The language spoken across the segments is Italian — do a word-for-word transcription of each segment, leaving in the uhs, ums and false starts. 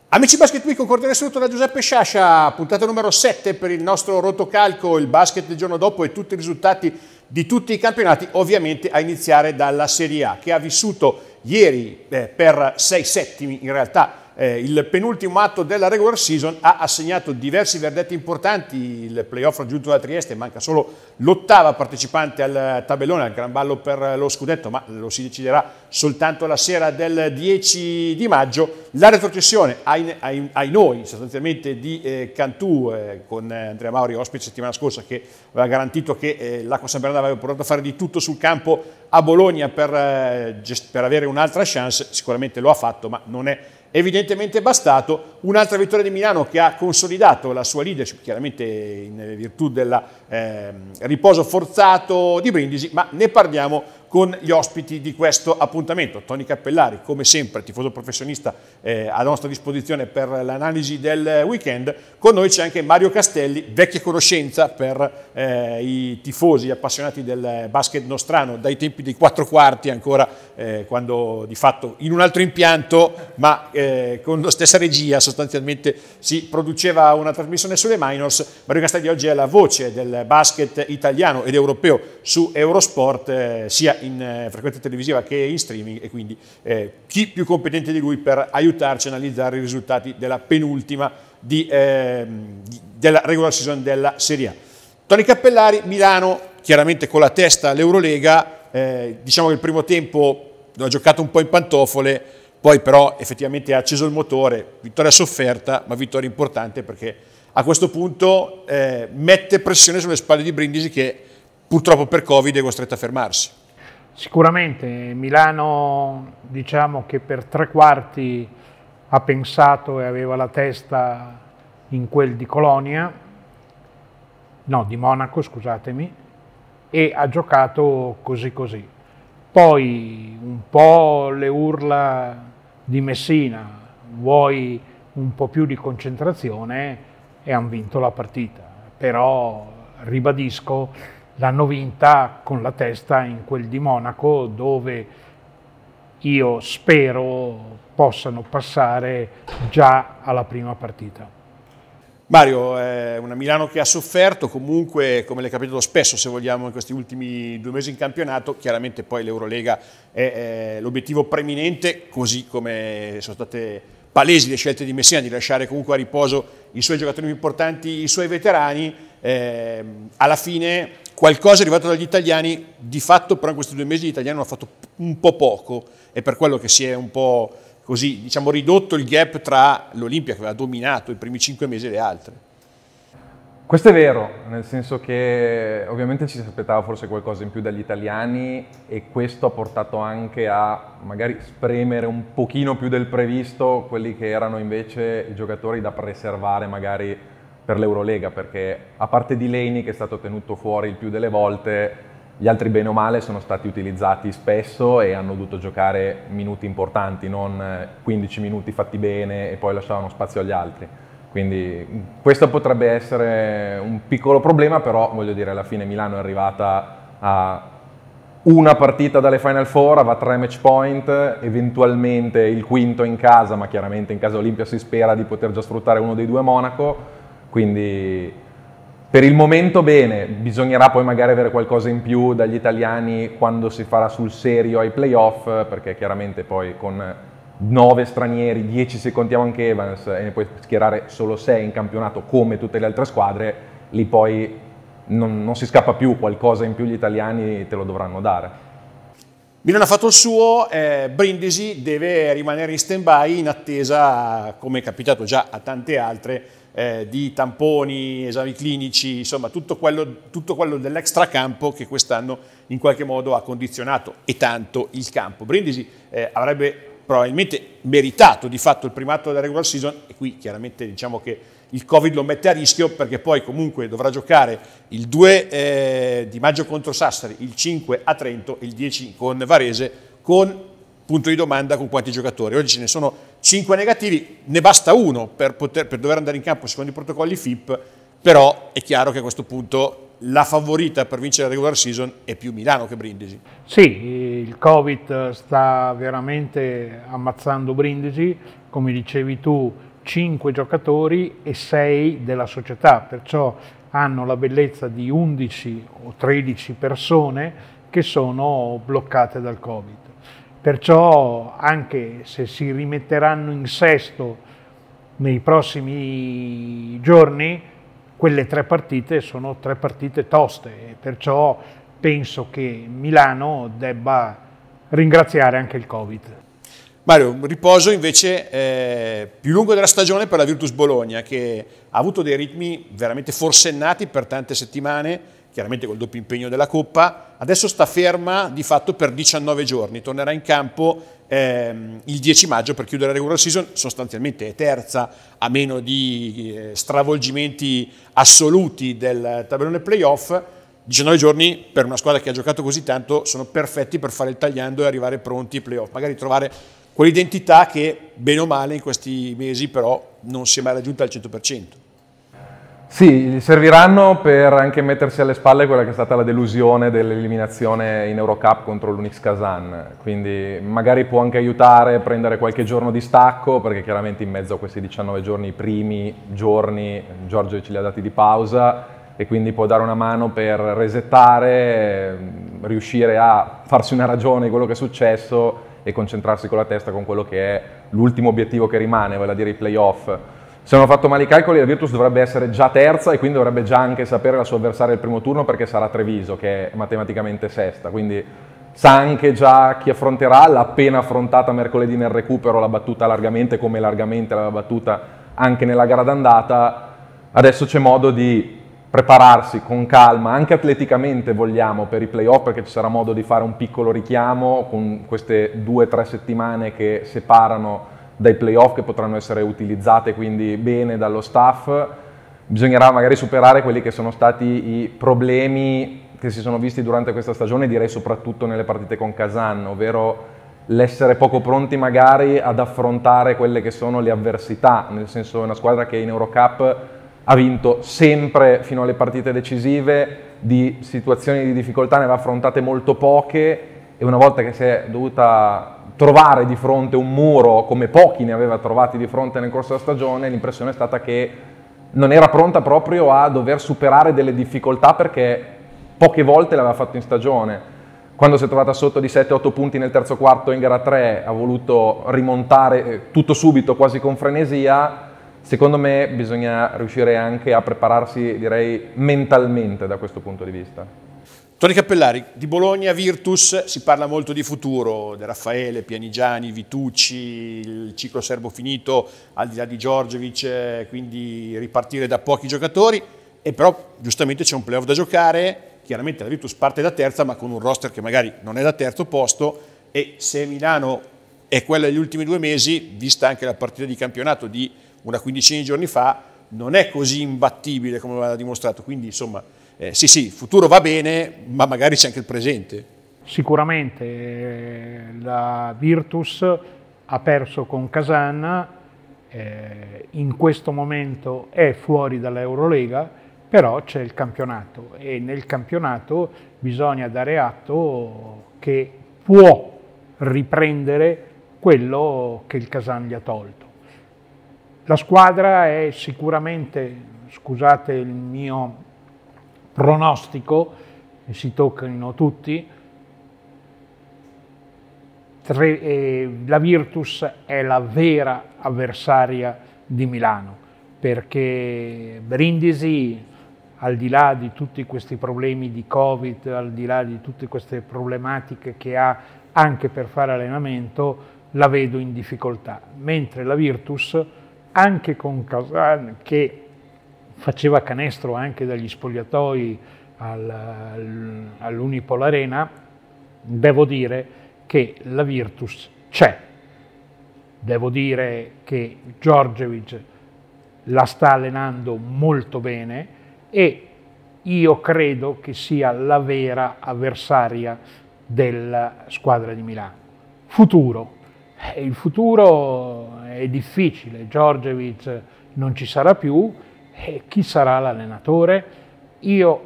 Amici Basket Week, un cordiale saluto da Giuseppe Sciascia, puntata numero sette per il nostro rotocalco, il basket del giorno dopo e tutti i risultati di tutti i campionati, ovviamente a iniziare dalla Serie A, che ha vissuto ieri eh, per sei settimi in realtà eh, il penultimo atto della regular season, ha assegnato diversi verdetti importanti, il playoff raggiunto da Trieste, manca solo l'ottava partecipante al tabellone, al gran ballo per lo scudetto, ma lo si deciderà soltanto la sera del dieci di maggio. La retrocessione ai, ai, ai noi sostanzialmente di eh, Cantù eh, con Andrea Mauri ospite settimana scorsa, che aveva garantito che eh, l'Acqua San Bernardo aveva provato a fare di tutto sul campo a Bologna per, eh, per avere un'altra chance, sicuramente lo ha fatto, ma non è evidentemente bastato. Un'altra vittoria di Milano che ha consolidato la sua leadership, chiaramente in virtù del eh, riposo forzato di Brindisi, ma ne parliamo con gli ospiti di questo appuntamento. Tony Cappellari, come sempre, tifoso professionista eh, a nostra disposizione per l'analisi del weekend. Con noi c'è anche Mario Castelli, vecchia conoscenza per eh, i tifosi appassionati del basket nostrano, dai tempi dei quattro quarti ancora, eh, quando di fatto in un altro impianto, ma eh, con la stessa regia sostanzialmente si produceva una trasmissione sulle minors. Mario Castelli oggi è la voce del basket italiano ed europeo su Eurosport, eh, sia in eh, frequenza televisiva che in streaming, e quindi eh, chi più competente di lui per aiutarci a analizzare i risultati della penultima di, eh, di, della regular season della Serie A. Tony Cappellari, Milano chiaramente con la testa all'Eurolega, eh, diciamo che il primo tempo ha giocato un po' in pantofole, poi però effettivamente ha acceso il motore, vittoria sofferta ma vittoria importante, perché a questo punto eh, mette pressione sulle spalle di Brindisi, che purtroppo per Covid è costretta a fermarsi. Sicuramente Milano, diciamo che per tre quarti ha pensato e aveva la testa in quel di Colonia, no di Monaco scusatemi, e ha giocato così così. Poi un po' le urla di Messina, vuoi un po' più di concentrazione, e hanno vinto la partita. Però ribadisco, l'hanno vinta con la testa in quel di Monaco, dove io spero possano passare già alla prima partita. Mario, è una Milano che ha sofferto, comunque come le è capitato spesso, se vogliamo, in questi ultimi due mesi in campionato. Chiaramente poi l'Eurolega è, è l'obiettivo preminente, così come sono state palesi le scelte di Messina di lasciare comunque a riposo i suoi giocatori più importanti, i suoi veterani. Eh, alla fine qualcosa è arrivato dagli italiani, di fatto però in questi due mesi gli italiani hanno fatto un po' poco, e per quello che si è un po' così, diciamo, ridotto il gap tra l'Olimpia, che aveva dominato i primi cinque mesi, e le altre. Questo è vero, nel senso che ovviamente ci si aspettava forse qualcosa in più dagli italiani, e questo ha portato anche a magari spremere un pochino più del previsto quelli che erano invece i giocatori da preservare magari per l'Eurolega, perché a parte Delaney, che è stato tenuto fuori il più delle volte, gli altri bene o male sono stati utilizzati spesso e hanno dovuto giocare minuti importanti, non quindici minuti fatti bene e poi lasciavano spazio agli altri. Quindi questo potrebbe essere un piccolo problema, però voglio dire, alla fine Milano è arrivata a una partita dalle Final Four, va tre match point, eventualmente il quinto in casa, ma chiaramente in casa Olimpia si spera di poter già sfruttare uno dei due Monaco, quindi per il momento bene. Bisognerà poi magari avere qualcosa in più dagli italiani quando si farà sul serio ai playoff, perché chiaramente poi con nove stranieri, dieci se contiamo anche Evans, e ne puoi schierare solo sei in campionato come tutte le altre squadre, lì poi non, non si scappa più, qualcosa in più gli italiani te lo dovranno dare. Milano ha fatto il suo, eh, Brindisi deve rimanere in stand-by in attesa, come è capitato già a tante altre, eh, di tamponi, esami clinici, insomma tutto quello, tutto quello dell'extracampo che quest'anno in qualche modo ha condizionato e tanto il campo. Brindisi eh, avrebbe probabilmente meritato di fatto il primato della regular season, e qui chiaramente diciamo che il Covid lo mette a rischio, perché poi comunque dovrà giocare il due eh, di maggio contro Sassari, il cinque a Trento e il dieci con Varese, con punto di domanda con quanti giocatori. Oggi ce ne sono cinque negativi, ne basta uno per, poter, per dover andare in campo secondo i protocolli F I P, però è chiaro che a questo punto la favorita per vincere la regular season è più Milano che Brindisi. Sì, il Covid sta veramente ammazzando Brindisi, come dicevi tu, cinque giocatori e sei della società, perciò hanno la bellezza di undici o tredici persone che sono bloccate dal Covid. Perciò anche se si rimetteranno in sesto nei prossimi giorni, quelle tre partite sono tre partite toste, perciò penso che Milano debba ringraziare anche il Covid. Mario, un riposo invece eh, più lungo della stagione per la Virtus Bologna, che ha avuto dei ritmi veramente forsennati per tante settimane, chiaramente col doppio impegno della Coppa. Adesso sta ferma di fatto per diciannove giorni, tornerà in campo ehm, il dieci maggio per chiudere la regular season, sostanzialmente è terza a meno di eh, stravolgimenti assoluti del tabellone playoff. diciannove giorni per una squadra che ha giocato così tanto sono perfetti per fare il tagliando e arrivare pronti ai playoff, magari trovare quell'identità che bene o male in questi mesi però non si è mai raggiunta al cento per cento. Sì, gli serviranno per anche mettersi alle spalle quella che è stata la delusione dell'eliminazione in Eurocup contro l'Unix Kazan, quindi magari può anche aiutare a prendere qualche giorno di stacco, perché chiaramente in mezzo a questi diciannove giorni, i primi giorni, Giorgio ce li ha dati di pausa e quindi può dare una mano per resettare, riuscire a farsi una ragione di quello che è successo e concentrarsi con la testa con quello che è l'ultimo obiettivo che rimane, vale a dire i playoff. Se non ho fatto male i calcoli, la Virtus dovrebbe essere già terza e quindi dovrebbe già anche sapere la sua avversaria del primo turno, perché sarà Treviso, che è matematicamente sesta, quindi sa anche già chi affronterà, l'ha appena affrontata mercoledì nel recupero, l'ha battuta largamente, come largamente l'aveva battuta anche nella gara d'andata. Adesso c'è modo di prepararsi con calma, anche atleticamente vogliamo, per i playoff, perché ci sarà modo di fare un piccolo richiamo con queste due o tre settimane che separano dai playoff, che potranno essere utilizzate quindi bene dallo staff. Bisognerà magari superare quelli che sono stati i problemi che si sono visti durante questa stagione, direi soprattutto nelle partite con Kazan, ovvero l'essere poco pronti magari ad affrontare quelle che sono le avversità, nel senso è una squadra che in Eurocup ha vinto sempre fino alle partite decisive, di situazioni di difficoltà ne aveva affrontate molto poche e una volta che si è dovuta trovare di fronte un muro, come pochi ne aveva trovati di fronte nel corso della stagione, l'impressione è stata che non era pronta proprio a dover superare delle difficoltà, perché poche volte l'aveva fatto in stagione. Quando si è trovata sotto di sette otto punti nel terzo quarto in gara tre, ha voluto rimontare tutto subito, quasi con frenesia. Secondo me bisogna riuscire anche a prepararsi, direi, mentalmente da questo punto di vista. Tony Cappellari, di Bologna Virtus si parla molto di futuro, De Raffaele, Pianigiani, Vitucci, il ciclo serbo finito, al di là di Djordjevic, quindi ripartire da pochi giocatori, e però giustamente c'è un playoff da giocare. Chiaramente la Virtus parte da terza, ma con un roster che magari non è da terzo posto, e se Milano è quella degli ultimi due mesi, vista anche la partita di campionato di una quindicina di giorni fa, non è così imbattibile come aveva dimostrato, quindi insomma eh, sì sì, il futuro va bene, ma magari c'è anche il presente. Sicuramente eh, la Virtus ha perso con Kazan, eh, in questo momento è fuori dall'Eurolega, però c'è il campionato e nel campionato bisogna dare atto che può riprendere quello che il Kazan gli ha tolto. La squadra è sicuramente, scusate il mio pronostico, e si toccano tutti, tre, eh, la Virtus è la vera avversaria di Milano, perché Brindisi, al di là di tutti questi problemi di Covid, al di là di tutte queste problematiche che ha anche per fare allenamento, la vedo in difficoltà, mentre la Virtus, anche con Kazan, che faceva canestro anche dagli spogliatoi al, all'Unipol Arena, devo dire che la Virtus c'è. Devo dire che Djordjevic la sta allenando molto bene e io credo che sia la vera avversaria della squadra di Milano. Futuro. Il futuro è difficile, Djordjevic non ci sarà più, e chi sarà l'allenatore? Io,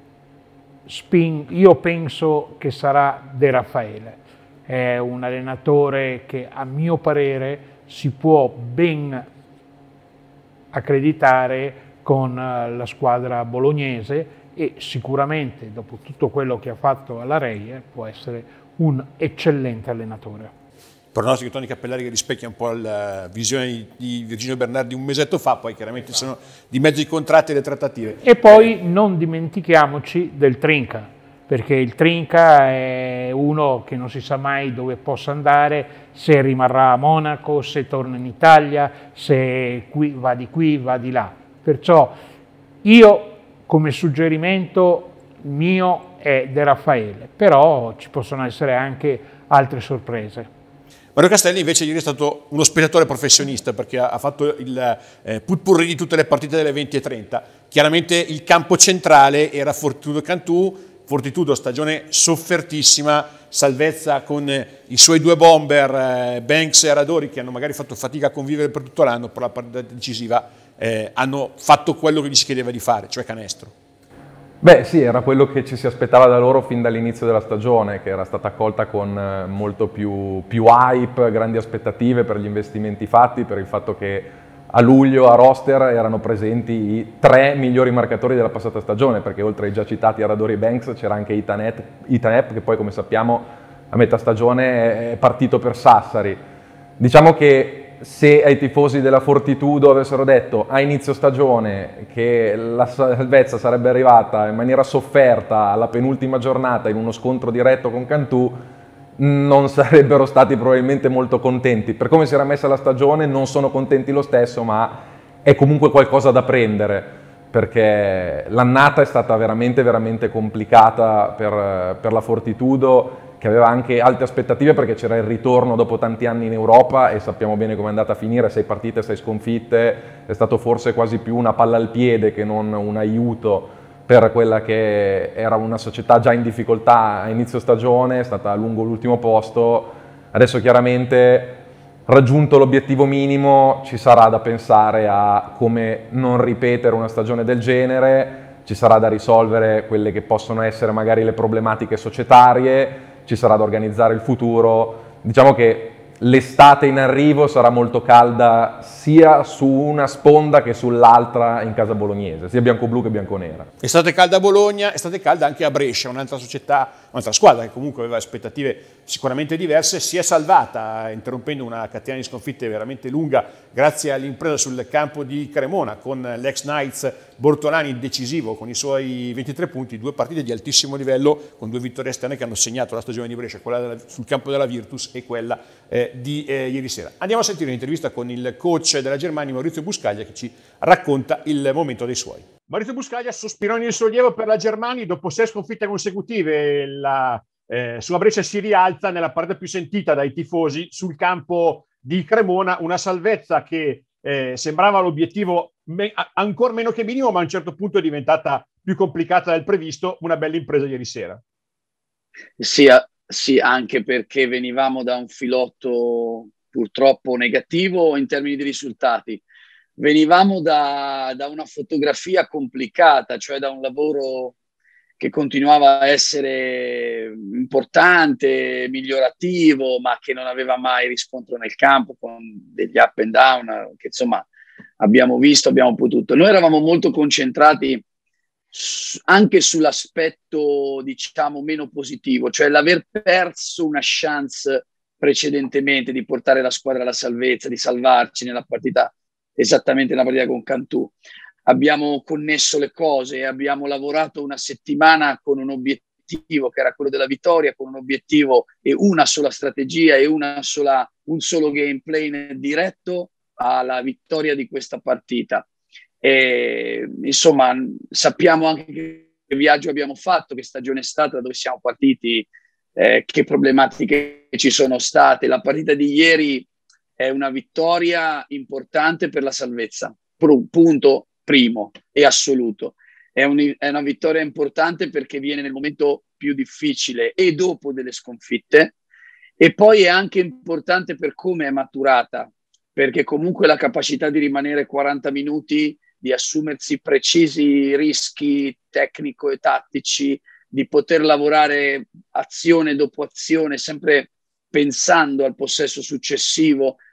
io penso che sarà De Raffaele, è un allenatore che a mio parere si può ben accreditare con la squadra bolognese, e sicuramente dopo tutto quello che ha fatto alla Reie può essere un eccellente allenatore. Pronostico Tony Cappellari che rispecchia un po' la visione di Virginio Bernardi un mesetto fa, poi chiaramente sono di mezzo i contratti e le trattative. E poi non dimentichiamoci del Trinca, perché il Trinca è uno che non si sa mai dove possa andare, se rimarrà a Monaco, se torna in Italia, se qui, va di qui, va di là. Perciò io come suggerimento mio è De Raffaele, però ci possono essere anche altre sorprese. Mario Castelli invece ieri è stato uno spettatore professionista perché ha fatto il eh, putpurri di tutte le partite delle venti e trenta. Chiaramente il campo centrale era Fortitudo Cantù, Fortitudo stagione soffertissima, salvezza con eh, i suoi due bomber eh, Banks e Aradori che hanno magari fatto fatica a convivere per tutto l'anno, per la partita decisiva eh, hanno fatto quello che gli si chiedeva di fare, cioè canestro. Beh sì, era quello che ci si aspettava da loro fin dall'inizio della stagione, che era stata accolta con molto più, più hype, grandi aspettative per gli investimenti fatti, per il fatto che a luglio a roster erano presenti i tre migliori marcatori della passata stagione, perché oltre ai già citati Aradori e Banks c'era anche Itanep, che poi come sappiamo a metà stagione è partito per Sassari. Diciamo che se ai tifosi della Fortitudo avessero detto a inizio stagione che la salvezza sarebbe arrivata in maniera sofferta alla penultima giornata in uno scontro diretto con Cantù, non sarebbero stati probabilmente molto contenti. Per come si era messa la stagione non sono contenti lo stesso, ma è comunque qualcosa da prendere, perché l'annata è stata veramente veramente complicata per, per la Fortitudo, che aveva anche alte aspettative perché c'era il ritorno dopo tanti anni in Europa e sappiamo bene come è andata a finire, sei partite, sei sconfitte, è stato forse quasi più una palla al piede che non un aiuto per quella che era una società già in difficoltà a inizio stagione, è stata a lungo l'ultimo posto. Adesso chiaramente raggiunto l'obiettivo minimo ci sarà da pensare a come non ripetere una stagione del genere, ci sarà da risolvere quelle che possono essere magari le problematiche societarie, ci sarà da organizzare il futuro. Diciamo che l'estate in arrivo sarà molto calda sia su una sponda che sull'altra in casa bolognese, sia bianco-blu che bianco-nera. Estate calda a Bologna, estate calda anche a Brescia, un'altra società, un'altra squadra che comunque aveva aspettative sicuramente diverse, si è salvata interrompendo una catena di sconfitte veramente lunga grazie all'impresa sul campo di Cremona con l'ex Knights Bortolani decisivo con i suoi ventitré punti, due partite di altissimo livello con due vittorie esterne che hanno segnato la stagione di Brescia, quella della, sul campo della Virtus e quella eh, di eh, ieri sera. Andiamo a sentire un'intervista con il coach della Germania Maurizio Buscaglia che ci racconta il momento dei suoi. Maurizio Buscaglia, sospironi di sollievo per la Germania, dopo sei sconfitte consecutive la eh, sua Brescia si rialza nella partita più sentita dai tifosi sul campo di Cremona, una salvezza che eh, sembrava l'obiettivo me- ancora meno che minimo, ma a un certo punto è diventata più complicata del previsto, una bella impresa ieri sera. Sì, sì, anche perché venivamo da un filotto purtroppo negativo in termini di risultati. Venivamo da, da una fotografia complicata, cioè da un lavoro che continuava a essere importante, migliorativo, ma che non aveva mai riscontro nel campo, con degli up and down che insomma abbiamo visto, abbiamo potuto. Noi eravamo molto concentrati anche sull'aspetto diciamo meno positivo, cioè l'aver perso una chance precedentemente di portare la squadra alla salvezza, di salvarci nella partita, esattamente nella partita con Cantù. Abbiamo connesso le cose, abbiamo lavorato una settimana con un obiettivo che era quello della vittoria, con un obiettivo e una sola strategia e una sola, un solo gameplay diretto alla vittoria di questa partita. E, insomma, sappiamo anche che viaggio abbiamo fatto, che stagione è stata, da dove siamo partiti, eh, che problematiche ci sono state. La partita di ieri è una vittoria importante per la salvezza, punto primo e assoluto. È, un, è una vittoria importante perché viene nel momento più difficile e dopo delle sconfitte, e poi è anche importante per come è maturata, perché comunque la capacità di rimanere quaranta minuti, di assumersi precisi rischi tecnico e tattici, di poter lavorare azione dopo azione, sempre pensando al possesso successivo,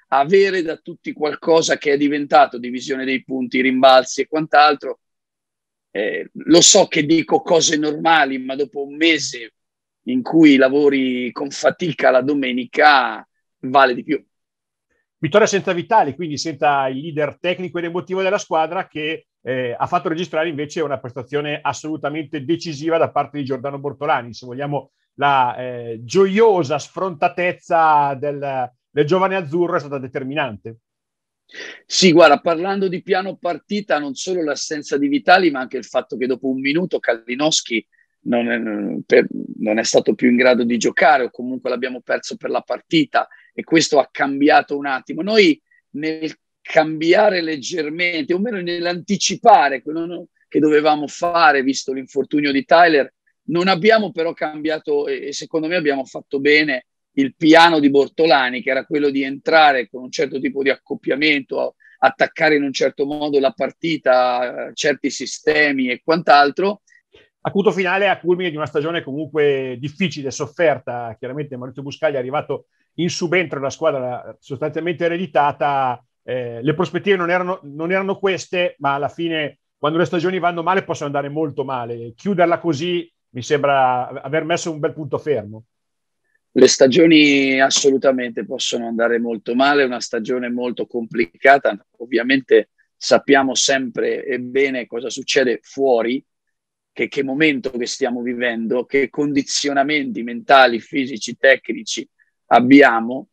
avere da tutti qualcosa che è diventato divisione dei punti, rimbalzi e quant'altro. Eh, lo so che dico cose normali, ma dopo un mese in cui lavori con fatica la domenica vale di più. Vittoria senza Vitali, quindi senza il leader tecnico ed emotivo della squadra, che eh, ha fatto registrare invece una prestazione assolutamente decisiva da parte di Giordano Bortolani. Se vogliamo, la eh, gioiosa sfrontatezza del, del giovane azzurro è stata determinante. Sì, guarda, parlando di piano partita, non solo l'assenza di Vitali, ma anche il fatto che dopo un minuto Kalinowski non è, per, non è stato più in grado di giocare, o comunque l'abbiamo perso per la partita, e questo ha cambiato un attimo. Noi nel cambiare leggermente, o meno nell'anticipare quello che dovevamo fare, visto l'infortunio di Tyler, non abbiamo però cambiato, e secondo me abbiamo fatto bene, il piano di Bortolani, che era quello di entrare con un certo tipo di accoppiamento, attaccare in un certo modo la partita, certi sistemi e quant'altro. Acuto finale a culmine di una stagione comunque difficile, sofferta. Chiaramente Maurizio Buscaglia è arrivato in subentro alla squadra sostanzialmente ereditata. Eh, le prospettive non erano, non erano queste, ma alla fine, quando le stagioni vanno male, possono andare molto male. Chiuderla così mi sembra aver messo un bel punto fermo. Le stagioni assolutamente possono andare molto male, è una stagione molto complicata. Ovviamente sappiamo sempre e bene cosa succede fuori, che, che momento che stiamo vivendo, che condizionamenti mentali, fisici, tecnici abbiamo.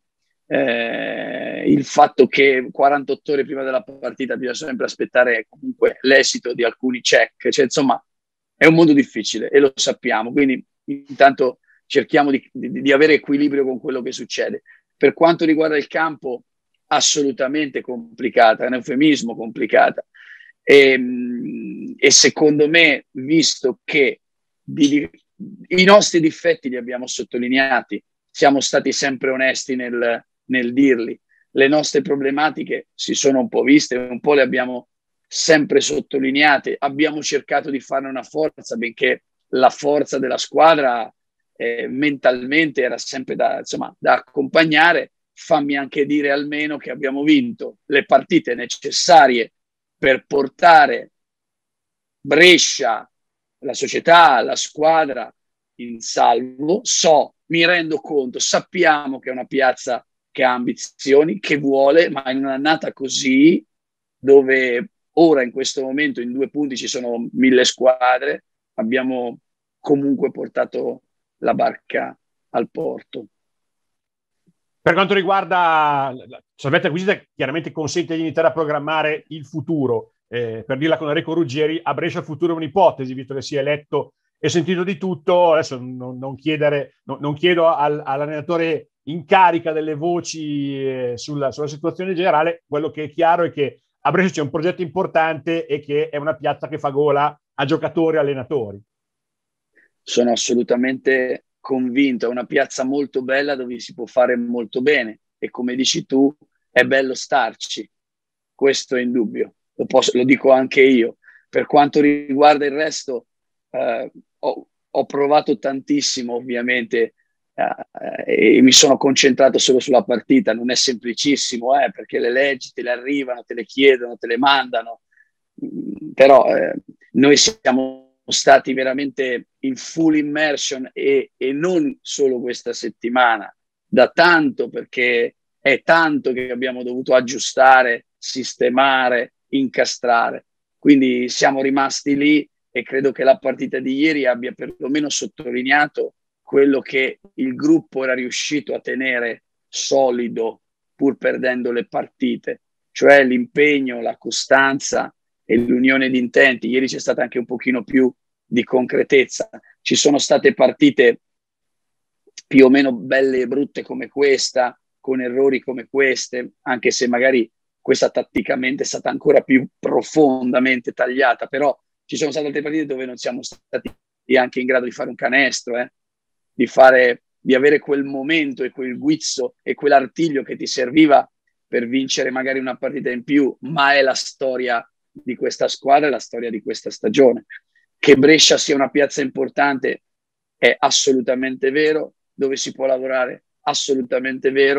Eh, il fatto che quarantotto ore prima della partita bisogna sempre aspettare comunque l'esito di alcuni check, cioè, insomma è un mondo difficile e lo sappiamo, quindi intanto cerchiamo di, di, di avere equilibrio con quello che succede. Per quanto riguarda il campo, assolutamente complicata, è un eufemismo, complicata. E, e secondo me, visto che di, i nostri difetti li abbiamo sottolineati, siamo stati sempre onesti nel, nel dirli, le nostre problematiche si sono un po' viste, un po' le abbiamo sempre sottolineate, abbiamo cercato di farne una forza, benché la forza della squadra eh, mentalmente era sempre da, insomma, da accompagnare. Fammi anche dire almeno che abbiamo vinto le partite necessarie per portare Brescia, la società, la squadra in salvo. So, mi rendo conto, sappiamo che è una piazza che ha ambizioni, che vuole, ma in un'annata così, dove ora in questo momento in due punti ci sono mille squadre, abbiamo comunque portato la barca al porto. Per quanto riguarda la salvezza acquisita, chiaramente consente di iniziare a programmare il futuro. Eh, per dirla con Enrico Ruggieri, a Brescia il futuro è un'ipotesi, visto che si è letto e sentito di tutto. Adesso non, non, chiedere, no, non chiedo al, all'allenatore in carica delle voci eh, sulla, sulla situazione generale. Quello che è chiaro è che a Brescia c'è un progetto importante e che è una piazza che fa gola a giocatori e allenatori. Sono assolutamente convinto, è una piazza molto bella dove si può fare molto bene e, come dici tu, è bello starci, questo è indubbio, lo, posso, lo dico anche io. Per quanto riguarda il resto, eh, ho, ho provato tantissimo ovviamente eh, e mi sono concentrato solo sulla partita. Non è semplicissimo, eh, perché le leggi te le arrivano, te le chiedono, te le mandano, però eh, noi siamo stati veramente in full immersion e, e non solo questa settimana, da tanto, perché è tanto che abbiamo dovuto aggiustare, sistemare, incastrare. Quindi siamo rimasti lì e credo che la partita di ieri abbia perlomeno sottolineato quello che il gruppo era riuscito a tenere solido pur perdendo le partite, cioè l'impegno, la costanza e l'unione di intenti. Ieri c'è stata anche un pochino più di concretezza. Ci sono state partite più o meno belle e brutte come questa, con errori come queste, anche se magari questa tatticamente è stata ancora più profondamente tagliata, però ci sono state altre partite dove non siamo stati anche in grado di fare un canestro, eh? di, fare, di avere quel momento e quel guizzo e quell'artiglio che ti serviva per vincere magari una partita in più. Ma è la storia di questa squadra, è la storia di questa stagione. Che Brescia sia una piazza importante è assolutamente vero, dove si può lavorare assolutamente vero,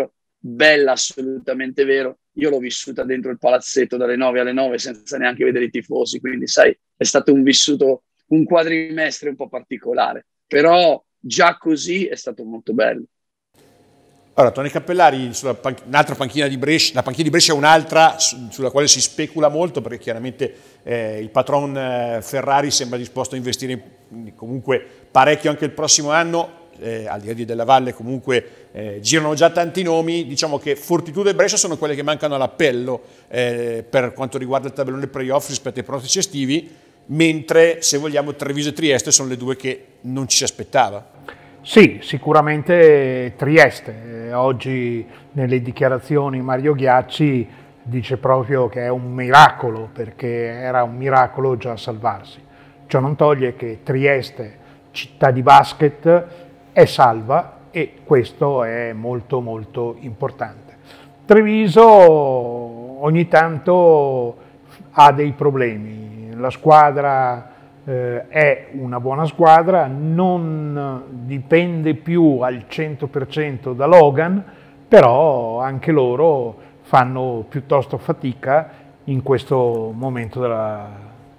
bella, assolutamente vero. Io l'ho vissuta dentro il palazzetto dalle nove alle nove senza neanche vedere i tifosi, quindi sai, è stato un vissuto, un quadrimestre un po' particolare, però già così è stato molto bello. Allora, Tony Cappellari, sulla pan- un'altra panchina di Brescia, la panchina di Brescia è un'altra su- sulla quale si specula molto, perché chiaramente eh, il patron eh, Ferrari sembra disposto a investire in- comunque parecchio anche il prossimo anno. Eh, al di là di Della Valle comunque eh, girano già tanti nomi. Diciamo che Fortitudo e Brescia sono quelle che mancano all'appello eh, per quanto riguarda il tabellone playoff rispetto ai pronostici estivi, mentre se vogliamo Treviso e Trieste sono le due che non ci si aspettava. Sì, sicuramente Trieste. Oggi nelle dichiarazioni Mario Ghiacci dice proprio che è un miracolo, perché era un miracolo già salvarsi. Ciò non toglie che Trieste, città di basket, è salva, e questo è molto molto importante. Treviso ogni tanto ha dei problemi, la squadra eh, è una buona squadra, non dipende più al cento per cento da Logan, però anche loro fanno piuttosto fatica in questo momento della,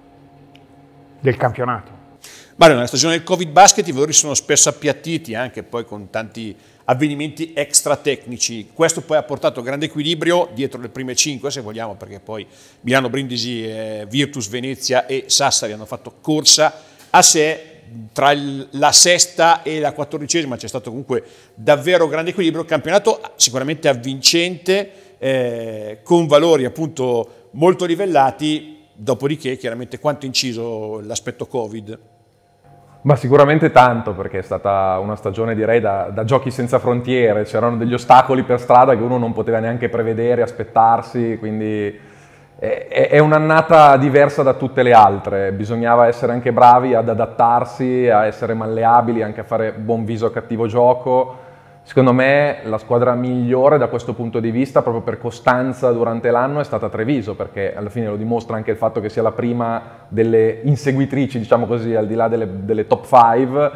del campionato. Mario, nella stagione del Covid basket i valori sono spesso appiattiti, anche poi con tanti avvenimenti extra tecnici. Questo poi ha portato grande equilibrio dietro le prime cinque, se vogliamo, perché poi Milano, Brindisi, eh, Virtus, Venezia e Sassari hanno fatto corsa a sé. Tra il, la sesta e la quattordicesima c'è stato comunque davvero grande equilibrio, campionato sicuramente avvincente, eh, con valori appunto molto livellati. Dopodiché chiaramente quanto ha inciso l'aspetto Covid? Ma sicuramente tanto, perché è stata una stagione, direi, da, da giochi senza frontiere. C'erano degli ostacoli per strada che uno non poteva neanche prevedere, aspettarsi, quindi è, è un'annata diversa da tutte le altre. Bisognava essere anche bravi ad adattarsi, a essere malleabili, anche a fare buon viso a cattivo gioco. Secondo me la squadra migliore da questo punto di vista, proprio per costanza durante l'anno, è stata Treviso, perché alla fine lo dimostra anche il fatto che sia la prima delle inseguitrici, diciamo così, al di là delle, delle top cinque,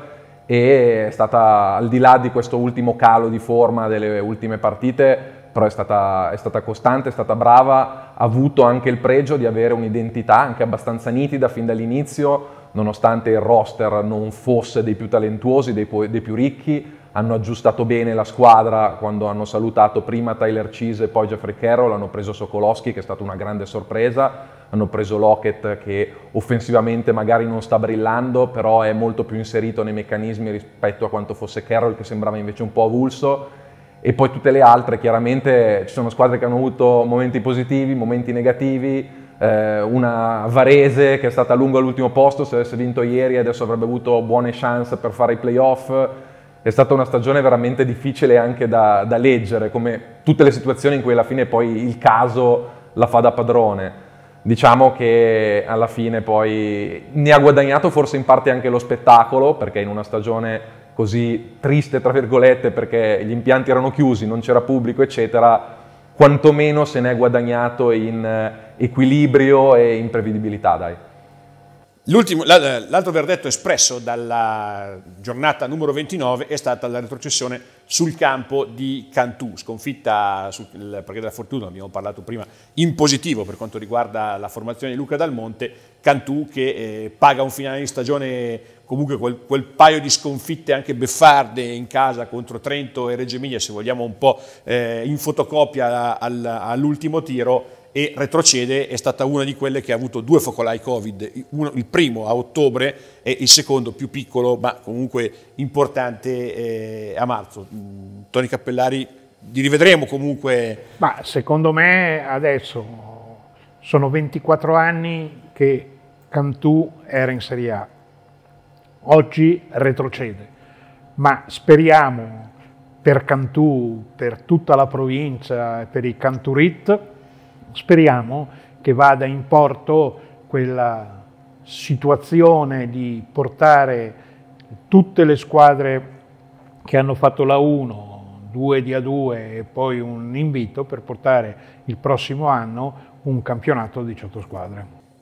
e è stata, al di là di questo ultimo calo di forma delle ultime partite, però è stata, è stata costante, è stata brava, ha avuto anche il pregio di avere un'identità anche abbastanza nitida fin dall'inizio, nonostante il roster non fosse dei più talentuosi, dei, dei più ricchi. Hanno aggiustato bene la squadra quando hanno salutato prima Tyler Cease e poi Jeffrey Carroll, hanno preso Sokolowski, che è stata una grande sorpresa, hanno preso Lockett, che offensivamente magari non sta brillando, però è molto più inserito nei meccanismi rispetto a quanto fosse Carroll, che sembrava invece un po' avulso, e poi tutte le altre. Chiaramente ci sono squadre che hanno avuto momenti positivi, momenti negativi, eh, una Varese che è stata a lungo all'ultimo posto, se avesse vinto ieri adesso avrebbe avuto buone chance per fare i playoff. È stata una stagione veramente difficile anche da, da leggere, come tutte le situazioni in cui alla fine poi il caso la fa da padrone. Diciamo che alla fine poi ne ha guadagnato forse in parte anche lo spettacolo, perché in una stagione così triste, tra virgolette, perché gli impianti erano chiusi, non c'era pubblico, eccetera, quantomeno se ne è guadagnato in equilibrio e in prevedibilità, dai. L'altro verdetto espresso dalla giornata numero ventinove è stata la retrocessione sul campo di Cantù, sconfitta sul, perché della Fortuna abbiamo parlato prima, in positivo per quanto riguarda la formazione di Luca Dal Monte. Cantù che eh, paga un finale di stagione, comunque quel, quel paio di sconfitte anche beffarde in casa contro Trento e Reggio Emilia, se vogliamo un po' eh, in fotocopia al, all'ultimo tiro, e retrocede. È stata una di quelle che ha avuto due focolai Covid, uno, il primo a ottobre e il secondo più piccolo ma comunque importante eh, a marzo. Tony Cappellari, li rivedremo comunque? Ma secondo me adesso sono ventiquattro anni che Cantù era in Serie A, oggi retrocede, ma speriamo per Cantù, per tutta la provincia e per i Canturit, speriamo che vada in porto quella situazione di portare tutte le squadre che hanno fatto la uno, due di A due e poi un invito per portare il prossimo anno un campionato di diciotto squadre.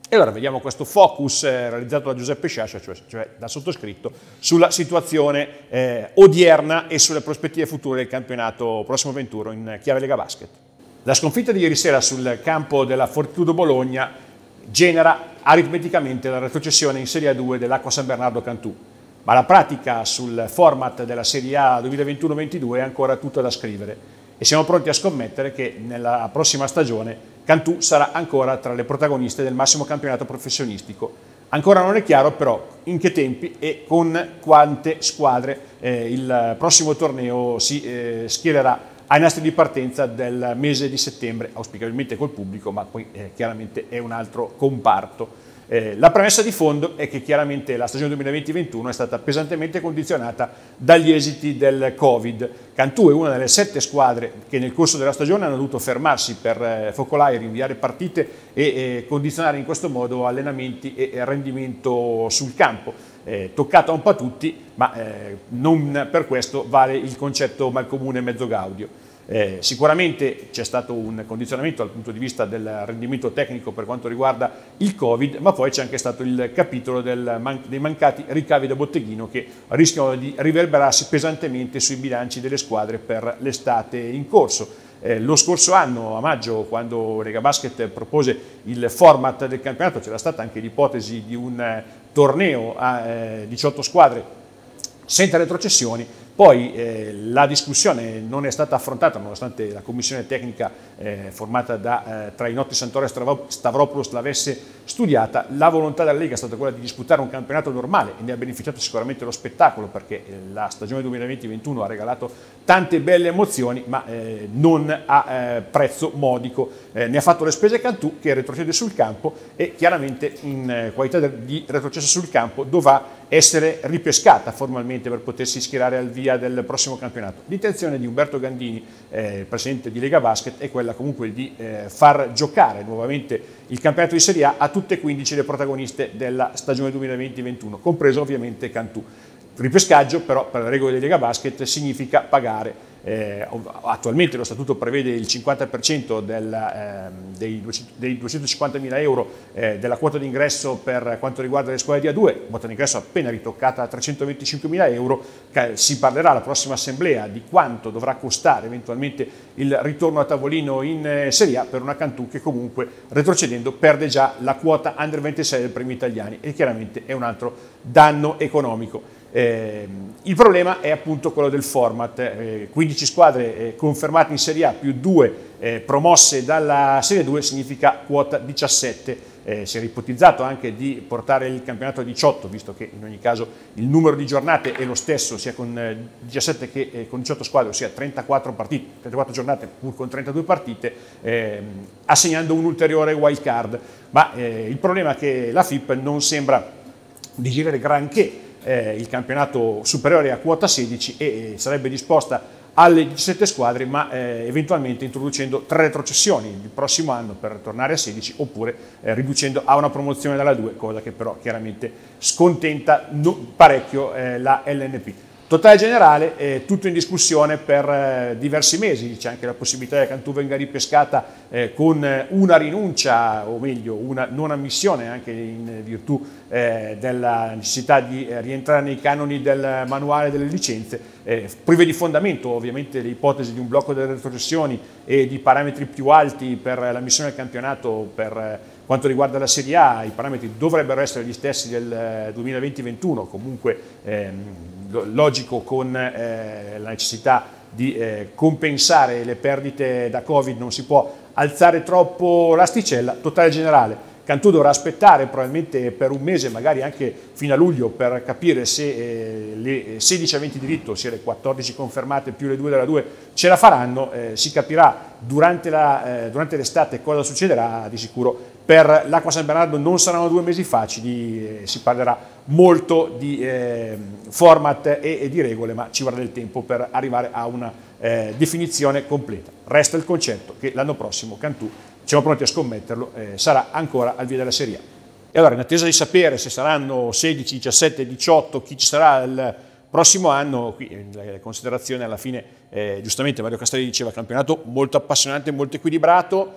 E allora vediamo questo focus eh, realizzato da Giuseppe Sciascia, cioè, cioè da sottoscritto, sulla situazione eh, odierna e sulle prospettive future del campionato prossimo venturo in chiave Lega Basket. La sconfitta di ieri sera sul campo della Fortitudo Bologna genera aritmeticamente la retrocessione in Serie A due dell'Acqua San Bernardo Cantù, ma la pratica sul format della Serie A duemilaventuno ventidue è ancora tutta da scrivere e siamo pronti a scommettere che nella prossima stagione Cantù sarà ancora tra le protagoniste del massimo campionato professionistico. Ancora non è chiaro però in che tempi e con quante squadre eh, il prossimo torneo si eh, schiererà ai nastri di partenza del mese di settembre, auspicabilmente col pubblico, ma poi eh, chiaramente è un altro comparto. Eh, la premessa di fondo è che chiaramente la stagione duemilaventi ventuno è stata pesantemente condizionata dagli esiti del Covid. Cantù è una delle sette squadre che nel corso della stagione hanno dovuto fermarsi per eh, focolai, rinviare partite e eh, condizionare in questo modo allenamenti e eh, rendimento sul campo. Eh, toccata un po' a tutti, ma eh, non per questo vale il concetto malcomune mezzo gaudio. Eh, sicuramente c'è stato un condizionamento dal punto di vista del rendimento tecnico per quanto riguarda il Covid, ma poi c'è anche stato il capitolo del man- dei mancati ricavi da botteghino che rischiano di riverberarsi pesantemente sui bilanci delle squadre per l'estate in corso. Eh, lo scorso anno, a maggio, quando Lega Basket propose il format del campionato, c'era stata anche l'ipotesi di un eh, torneo a eh, diciotto squadre senza retrocessioni. Poi eh, la discussione non è stata affrontata nonostante la commissione tecnica eh, formata da eh, Trainotti, Santoro e Stavropoulos l'avesse studiata. La volontà della Lega è stata quella di disputare un campionato normale e ne ha beneficiato sicuramente lo spettacolo, perché eh, la stagione duemilaventi ventuno ha regalato tante belle emozioni, ma eh, non a eh, prezzo modico. Eh, ne ha fatto le spese Cantù, che retrocede sul campo e chiaramente in eh, qualità di retrocesso sul campo dovrà essere ripescata formalmente per potersi schierare al via del prossimo campionato. L'intenzione di Umberto Gandini, eh, presidente di Lega Basket, è quella comunque di eh, far giocare nuovamente il campionato di Serie A a tutte e quindici le protagoniste della stagione duemilaventi ventuno, compreso ovviamente Cantù. Ripescaggio però per le regole di Lega Basket significa pagare. Eh, attualmente lo statuto prevede il cinquanta per cento del, eh, dei, dei duecentocinquantamila euro eh, della quota d'ingresso per quanto riguarda le squadre di A due, quota d'ingresso appena ritoccata a trecentoventicinquemila euro. Si parlerà alla prossima assemblea di quanto dovrà costare eventualmente il ritorno a tavolino in eh, Serie A per una Cantù che comunque retrocedendo perde già la quota under ventisei del premio italiani e chiaramente è un altro danno economico. Eh, il problema è appunto quello del format, eh, quindici squadre eh, confermate in Serie A più due eh, promosse dalla Serie due significa quota diciassette. Eh, si era ipotizzato anche di portare il campionato a diciotto, visto che in ogni caso il numero di giornate è lo stesso sia con eh, diciassette che eh, con diciotto squadre, ossia trentaquattro partite, trentaquattro giornate pur con trentadue partite, eh, assegnando un ulteriore wild card. Ma eh, il problema è che la F I P non sembra digerire granché Eh, il campionato superiore a quota sedici e eh, sarebbe disposta alle diciassette squadre, ma eh, eventualmente introducendo tre retrocessioni il prossimo anno per tornare a sedici, oppure eh, riducendo a una promozione dalla due, cosa che però chiaramente scontenta no, parecchio eh, la L N P. Totale generale, eh, tutto in discussione per eh, diversi mesi, c'è anche la possibilità che Cantù venga ripescata eh, con una rinuncia, o meglio una non ammissione anche in virtù eh, della necessità di eh, rientrare nei canoni del manuale delle licenze, eh, prive di fondamento ovviamente le ipotesi di un blocco delle retrocessioni e di parametri più alti per l'ammissione al campionato per eh, quanto riguarda la Serie A. I parametri dovrebbero essere gli stessi del duemilaventi ventuno, comunque ehm, logico con eh, la necessità di eh, compensare le perdite da Covid, non si può alzare troppo l'asticella. Totale generale, Cantù dovrà aspettare probabilmente per un mese, magari anche fino a luglio, per capire se eh, le sedici aventi diritto, ossia le quattordici confermate più le due della due, ce la faranno. Eh, si capirà durante, la, eh, durante l'estate cosa succederà. Di sicuro per l'Acqua San Bernardo non saranno due mesi facili, eh, si parlerà molto di eh, format e, e di regole, ma ci vorrà del tempo per arrivare a una eh, definizione completa. Resta il concetto che l'anno prossimo Cantù, siamo pronti a scommetterlo, eh, sarà ancora al via della Serie A. E allora, in attesa di sapere se saranno sedici, diciassette, diciotto, chi ci sarà il prossimo anno, qui la considerazione alla fine, eh, giustamente Mario Castelli diceva, campionato molto appassionante, molto equilibrato.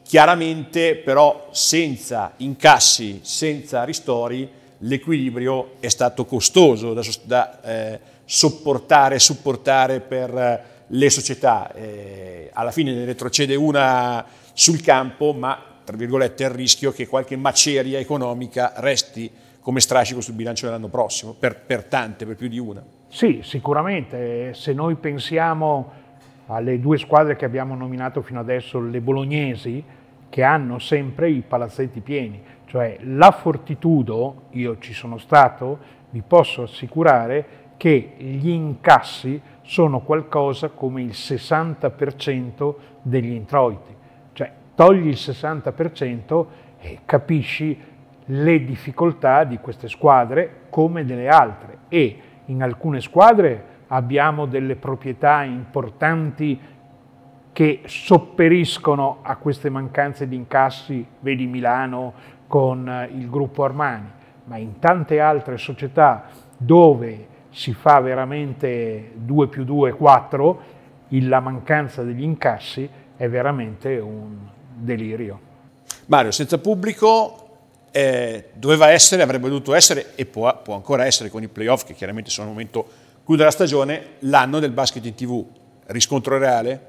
Chiaramente però senza incassi, senza ristori, l'equilibrio è stato costoso da, da eh, sopportare, supportare per eh, le società. Eh, alla fine ne retrocede una sul campo, ma tra virgolette il rischio che qualche maceria economica resti come strascico sul bilancio dell'anno prossimo, per, per tante, per più di una. Sì, sicuramente. Se noi pensiamo alle due squadre che abbiamo nominato fino adesso, le bolognesi, che hanno sempre i palazzetti pieni, cioè la Fortitudo, io ci sono stato, vi posso assicurare che gli incassi sono qualcosa come il sessanta per cento degli introiti, cioè togli il sessanta per cento e capisci le difficoltà di queste squadre come delle altre, e in alcune squadre abbiamo delle proprietà importanti che sopperiscono a queste mancanze di incassi, vedi Milano con il gruppo Armani, ma in tante altre società dove si fa veramente due più due, quattro, la mancanza degli incassi è veramente un delirio. Mario, senza pubblico eh, doveva essere, avrebbe dovuto essere e può, può ancora essere con i playoff, che chiaramente sono al momento clou della stagione, l'anno del basket in tivù. Riscontro reale?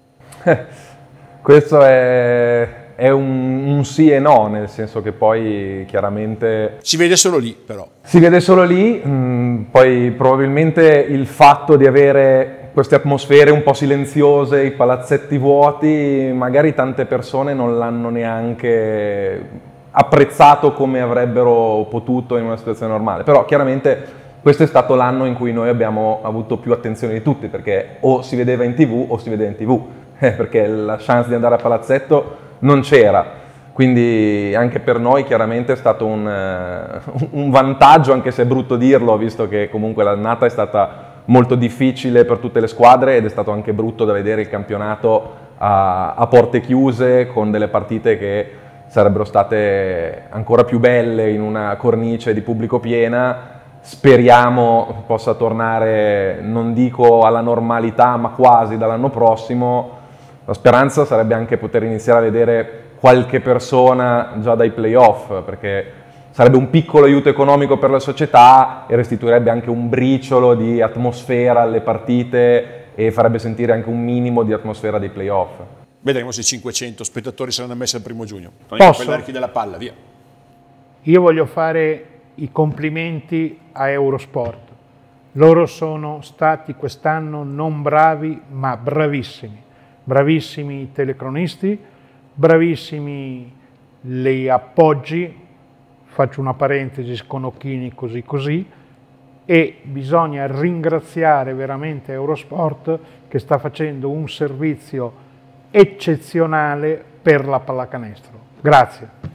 Questo è, è un, un sì e no, nel senso che poi chiaramente... Si vede solo lì però. Si vede solo lì, mh, poi probabilmente il fatto di avere queste atmosfere un po' silenziose, i palazzetti vuoti, magari tante persone non l'hanno neanche apprezzato come avrebbero potuto in una situazione normale, però chiaramente questo è stato l'anno in cui noi abbiamo avuto più attenzione di tutti, perché o si vedeva in tivù o si vedeva in tivù, eh, perché la chance di andare a palazzetto non c'era, quindi anche per noi chiaramente è stato un, uh, un vantaggio, anche se è brutto dirlo, visto che comunque l'annata è stata molto difficile per tutte le squadre ed è stato anche brutto da vedere il campionato a, a porte chiuse, con delle partite che sarebbero state ancora più belle in una cornice di pubblico piena. Speriamo possa tornare, non dico alla normalità, ma quasi dall'anno prossimo. La speranza sarebbe anche poter iniziare a vedere qualche persona già dai playoff, perché sarebbe un piccolo aiuto economico per la società e restituirebbe anche un briciolo di atmosfera alle partite e farebbe sentire anche un minimo di atmosfera dei playoff. Vedremo se cinquecento spettatori saranno ammessi al primo giugno. Non Posso? I della palla, via. Io voglio fare i complimenti a Eurosport. Loro sono stati quest'anno non bravi, ma bravissimi. Bravissimi telecronisti, bravissimi gli appoggi, faccio una parentesi, sconocchini così così, e bisogna ringraziare veramente Eurosport che sta facendo un servizio eccezionale per la pallacanestro. Grazie.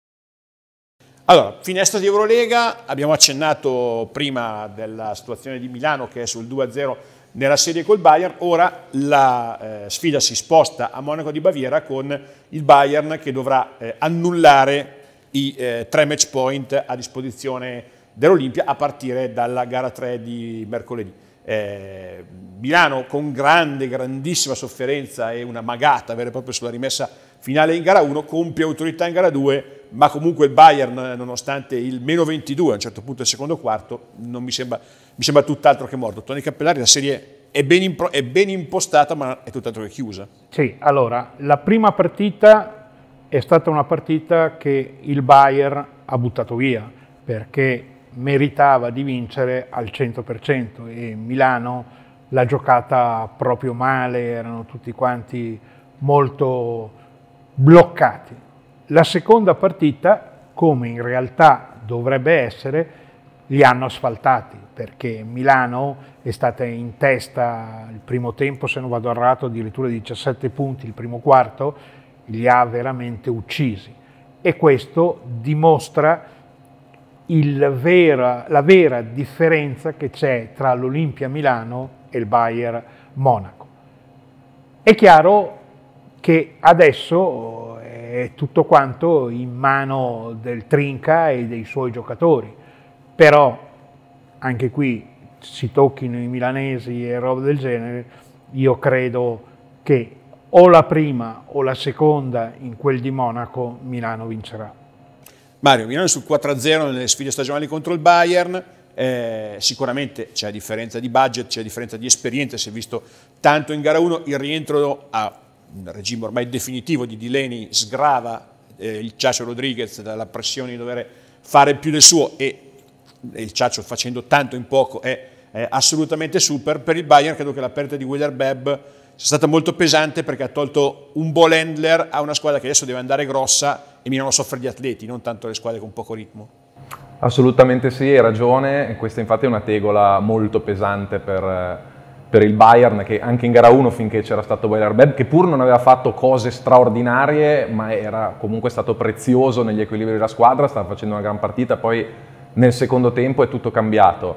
Allora, finestra di Eurolega, abbiamo accennato prima della situazione di Milano che è sul due a zero nella serie col Bayern, ora la eh, sfida si sposta a Monaco di Baviera con il Bayern che dovrà eh, annullare i eh, tre match point a disposizione dell'Olimpia a partire dalla gara tre di mercoledì. Eh, Milano con grande, grandissima sofferenza e una magata vera e propria sulla rimessa finale in gara uno, compie autorità in gara due, ma comunque il Bayern, nonostante il meno ventidue a un certo punto del secondo quarto, non mi sembra, mi sembra tutt'altro che morto. Tony Cappellari, la serie è ben, impro, è ben impostata, ma è tutt'altro che chiusa. Sì, allora, la prima partita è stata una partita che il Bayern ha buttato via, perché meritava di vincere al cento per cento e Milano l'ha giocata proprio male, erano tutti quanti molto bloccati. La seconda partita, come in realtà dovrebbe essere, li hanno asfaltati, perché Milano è stata in testa il primo tempo, se non vado errato, addirittura diciassette punti il primo quarto, li ha veramente uccisi. E questo dimostra il vera, la vera differenza che c'è tra l'Olimpia Milano e il Bayern Monaco. È chiaro che adesso è tutto quanto in mano del Trinca e dei suoi giocatori, però anche qui si tocchino i milanesi e roba del genere, io credo che o la prima o la seconda in quel di Monaco, Milano vincerà. Mario, Milano è sul quattro a zero nelle sfide stagionali contro il Bayern. Eh, sicuramente c'è differenza di budget, c'è differenza di esperienza, si è visto tanto in gara uno, il rientro a un regime ormai definitivo di Delaney sgrava eh, il Chacho Rodriguez dalla pressione di dover fare più del suo, e, e il Chacho facendo tanto in poco è, è assolutamente super. Per il Bayern credo che la perdita di Willer Bebb sia stata molto pesante, perché ha tolto un ball handler a una squadra che adesso deve andare grossa, e Milano soffre di atleti, non tanto le squadre con poco ritmo. Assolutamente sì, hai ragione, questa infatti è una tegola molto pesante per, per il Bayern, che anche in gara uno, finché c'era stato Willer Bebb, che pur non aveva fatto cose straordinarie, ma era comunque stato prezioso negli equilibri della squadra, stava facendo una gran partita, poi nel secondo tempo è tutto cambiato.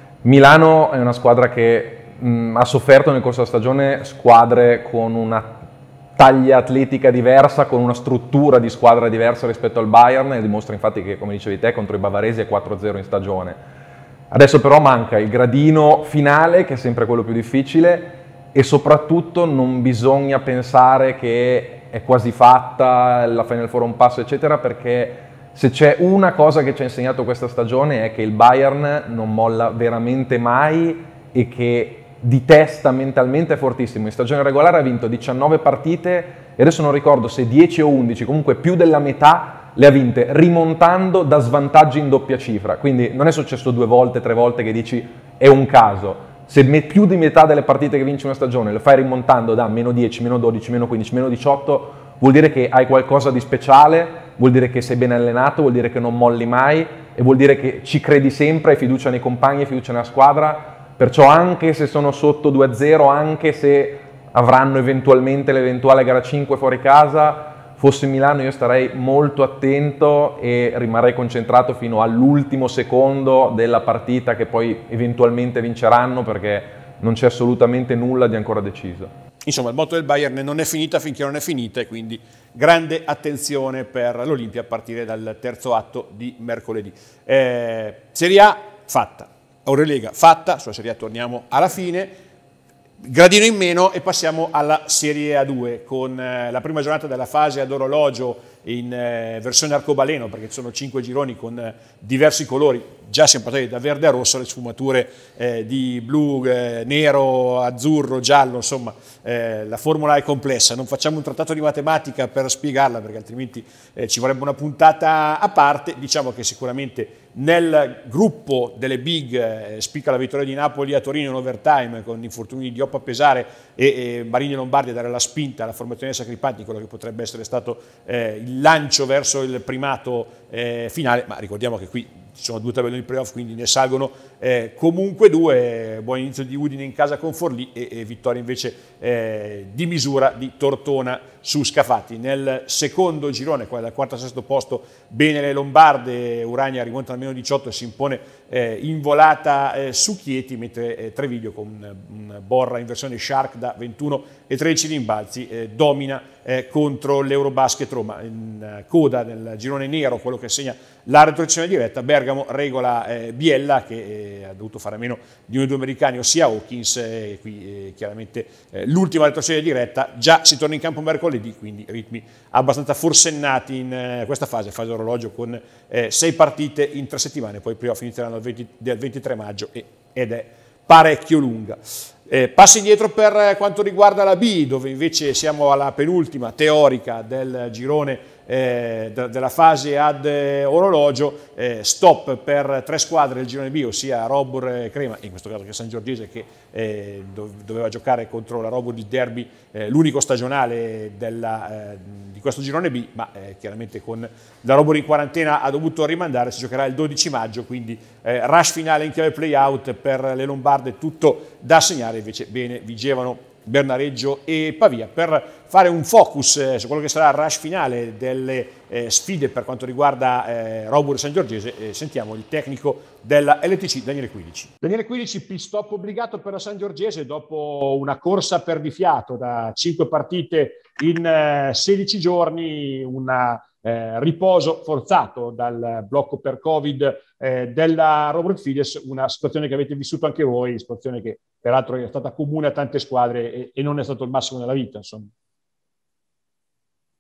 Milano è una squadra che mh, ha sofferto nel corso della stagione squadre con una taglia atletica diversa, con una struttura di squadra diversa rispetto al Bayern, e dimostra infatti che, come dicevi te, contro i bavaresi è quattro a zero in stagione. Adesso però manca il gradino finale, che è sempre quello più difficile, e soprattutto non bisogna pensare che è quasi fatta, la Final Four un passo eccetera, perché se c'è una cosa che ci ha insegnato questa stagione è che il Bayern non molla veramente mai, e che di testa mentalmente è fortissimo. In stagione regolare ha vinto diciannove partite e adesso non ricordo se dieci o undici, comunque più della metà le ha vinte rimontando da svantaggi in doppia cifra, quindi non è successo due volte, tre volte che dici è un caso. Se più di metà delle partite che vinci una stagione le fai rimontando da meno dieci, meno dodici, meno quindici, meno diciotto, vuol dire che hai qualcosa di speciale, vuol dire che sei ben allenato, vuol dire che non molli mai, e vuol dire che ci credi sempre, hai fiducia nei compagni, hai fiducia nella squadra. Perciò anche se sono sotto due a zero, anche se avranno eventualmente l'eventuale gara cinque fuori casa, fosse Milano io starei molto attento e rimarrei concentrato fino all'ultimo secondo della partita, che poi eventualmente vinceranno, perché non c'è assolutamente nulla di ancora deciso. Insomma, il motto del Bayern non è finita finché non è finita, e quindi grande attenzione per l'Olimpia a partire dal terzo atto di mercoledì. Eh, Serie A fatta. Eurolega fatta, sulla Serie A torniamo alla fine, gradino in meno e passiamo alla Serie A due con eh, la prima giornata della fase ad orologio in eh, versione arcobaleno, perché ci sono cinque gironi con eh, diversi colori, già siamo passati da verde a rosso, le sfumature eh, di blu, eh, nero, azzurro, giallo, insomma eh, la formula è complessa, non facciamo un trattato di matematica per spiegarla, perché altrimenti eh, ci vorrebbe una puntata a parte. Diciamo che sicuramente nel gruppo delle big eh, spicca la vittoria di Napoli a Torino in overtime, con infortuni di Oppa Pesare e, e Marini Lombardi a dare la spinta alla formazione dei Sacripanti, quello che potrebbe essere stato eh, il lancio verso il primato eh, finale, ma ricordiamo che qui ci sono due tabelloni playoff, quindi ne salgono eh, comunque due. Buon inizio di Udine in casa con Forlì e, e vittoria invece eh, di misura di Tortona su Scafati. Nel secondo girone, qua dal quarto al sesto posto, bene le Lombarde, Urania rimonta al meno diciotto e si impone eh, in volata eh, su Chieti, mentre eh, Treviglio con un Borra in versione Shark da ventuno e tredici rimbalzi eh, domina eh, contro l'Eurobasket Roma. In eh, coda nel girone nero, quello che segna la retrocessione diretta, Bergamo regola eh, Biella, che eh, ha dovuto fare a meno di uno dei due americani, ossia Hawkins, e eh, qui eh, chiaramente eh, l'ultima retrocessione diretta. Già si torna in campo mercoledì, quindi ritmi abbastanza forsennati in eh, questa fase, fase orologio con eh, sei partite in tre settimane, poi i playoff inizieranno il venti, del ventitré maggio e, ed è parecchio lunga. Eh, passi indietro per quanto riguarda la B, dove invece siamo alla penultima teorica del girone eh, de- della fase ad eh, orologio, eh, stop per tre squadre del girone B, ossia Robur e Crema, in questo caso che San Giorgese, che eh, do- doveva giocare contro la Robur di derby, eh, l'unico stagionale della, eh, di questo girone B, ma eh, chiaramente con la Robur in quarantena ha dovuto rimandare, si giocherà il dodici maggio, quindi eh, rush finale in chiave play-out per le Lombarde, tutto da segnare. Invece bene vigevano Bernareggio e Pavia. Per fare un focus eh, su quello che sarà il rush finale delle eh, sfide per quanto riguarda eh, Robur e San Giorgese, eh, sentiamo il tecnico della L T C, Daniele Quilici. Daniele Quilici, pit stop obbligato per la San Giorgese dopo una corsa perdifiato da cinque partite in eh, sedici giorni, una Eh, riposo forzato dal blocco per Covid eh, della Robur Fides, una situazione che avete vissuto anche voi, situazione che peraltro è stata comune a tante squadre e, e non è stato il massimo della vita, insomma.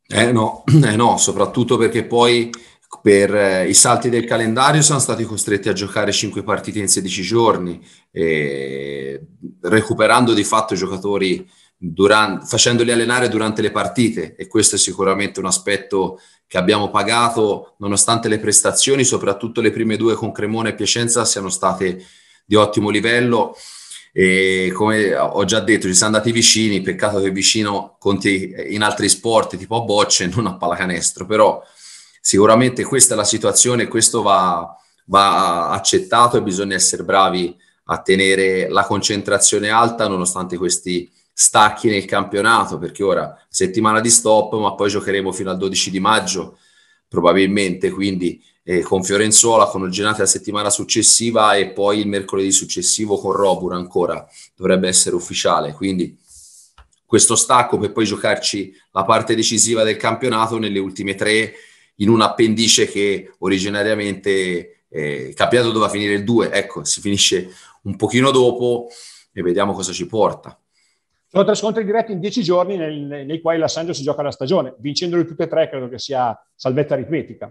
Eh no, eh no, soprattutto perché poi per eh, i salti del calendario siamo stati costretti a giocare cinque partite in sedici giorni, e recuperando di fatto i giocatori durante, facendoli allenare durante le partite, e questo è sicuramente un aspetto che abbiamo pagato, nonostante le prestazioni, soprattutto le prime due con Cremona e Piacenza, siano state di ottimo livello. E come ho già detto, ci siamo andati vicini, peccato che vicino conti in altri sport tipo a bocce, non a pallacanestro, però sicuramente questa è la situazione, questo va, va accettato e bisogna essere bravi a tenere la concentrazione alta nonostante questi stacchi nel campionato, perché ora settimana di stop, ma poi giocheremo fino al dodici di maggio probabilmente, quindi eh, con Fiorenzuola, con Ogenate la settimana successiva e poi il mercoledì successivo con Robur ancora, dovrebbe essere ufficiale, quindi questo stacco per poi giocarci la parte decisiva del campionato nelle ultime tre, in un appendice che originariamente eh, il campionato doveva finire il due, ecco, si finisce un pochino dopo e vediamo cosa ci porta. Sono tre scontri diretti in dieci giorni nel, nei quali la Sangio si gioca la stagione. Vincendoli tutte e tre credo che sia salvezza aritmetica.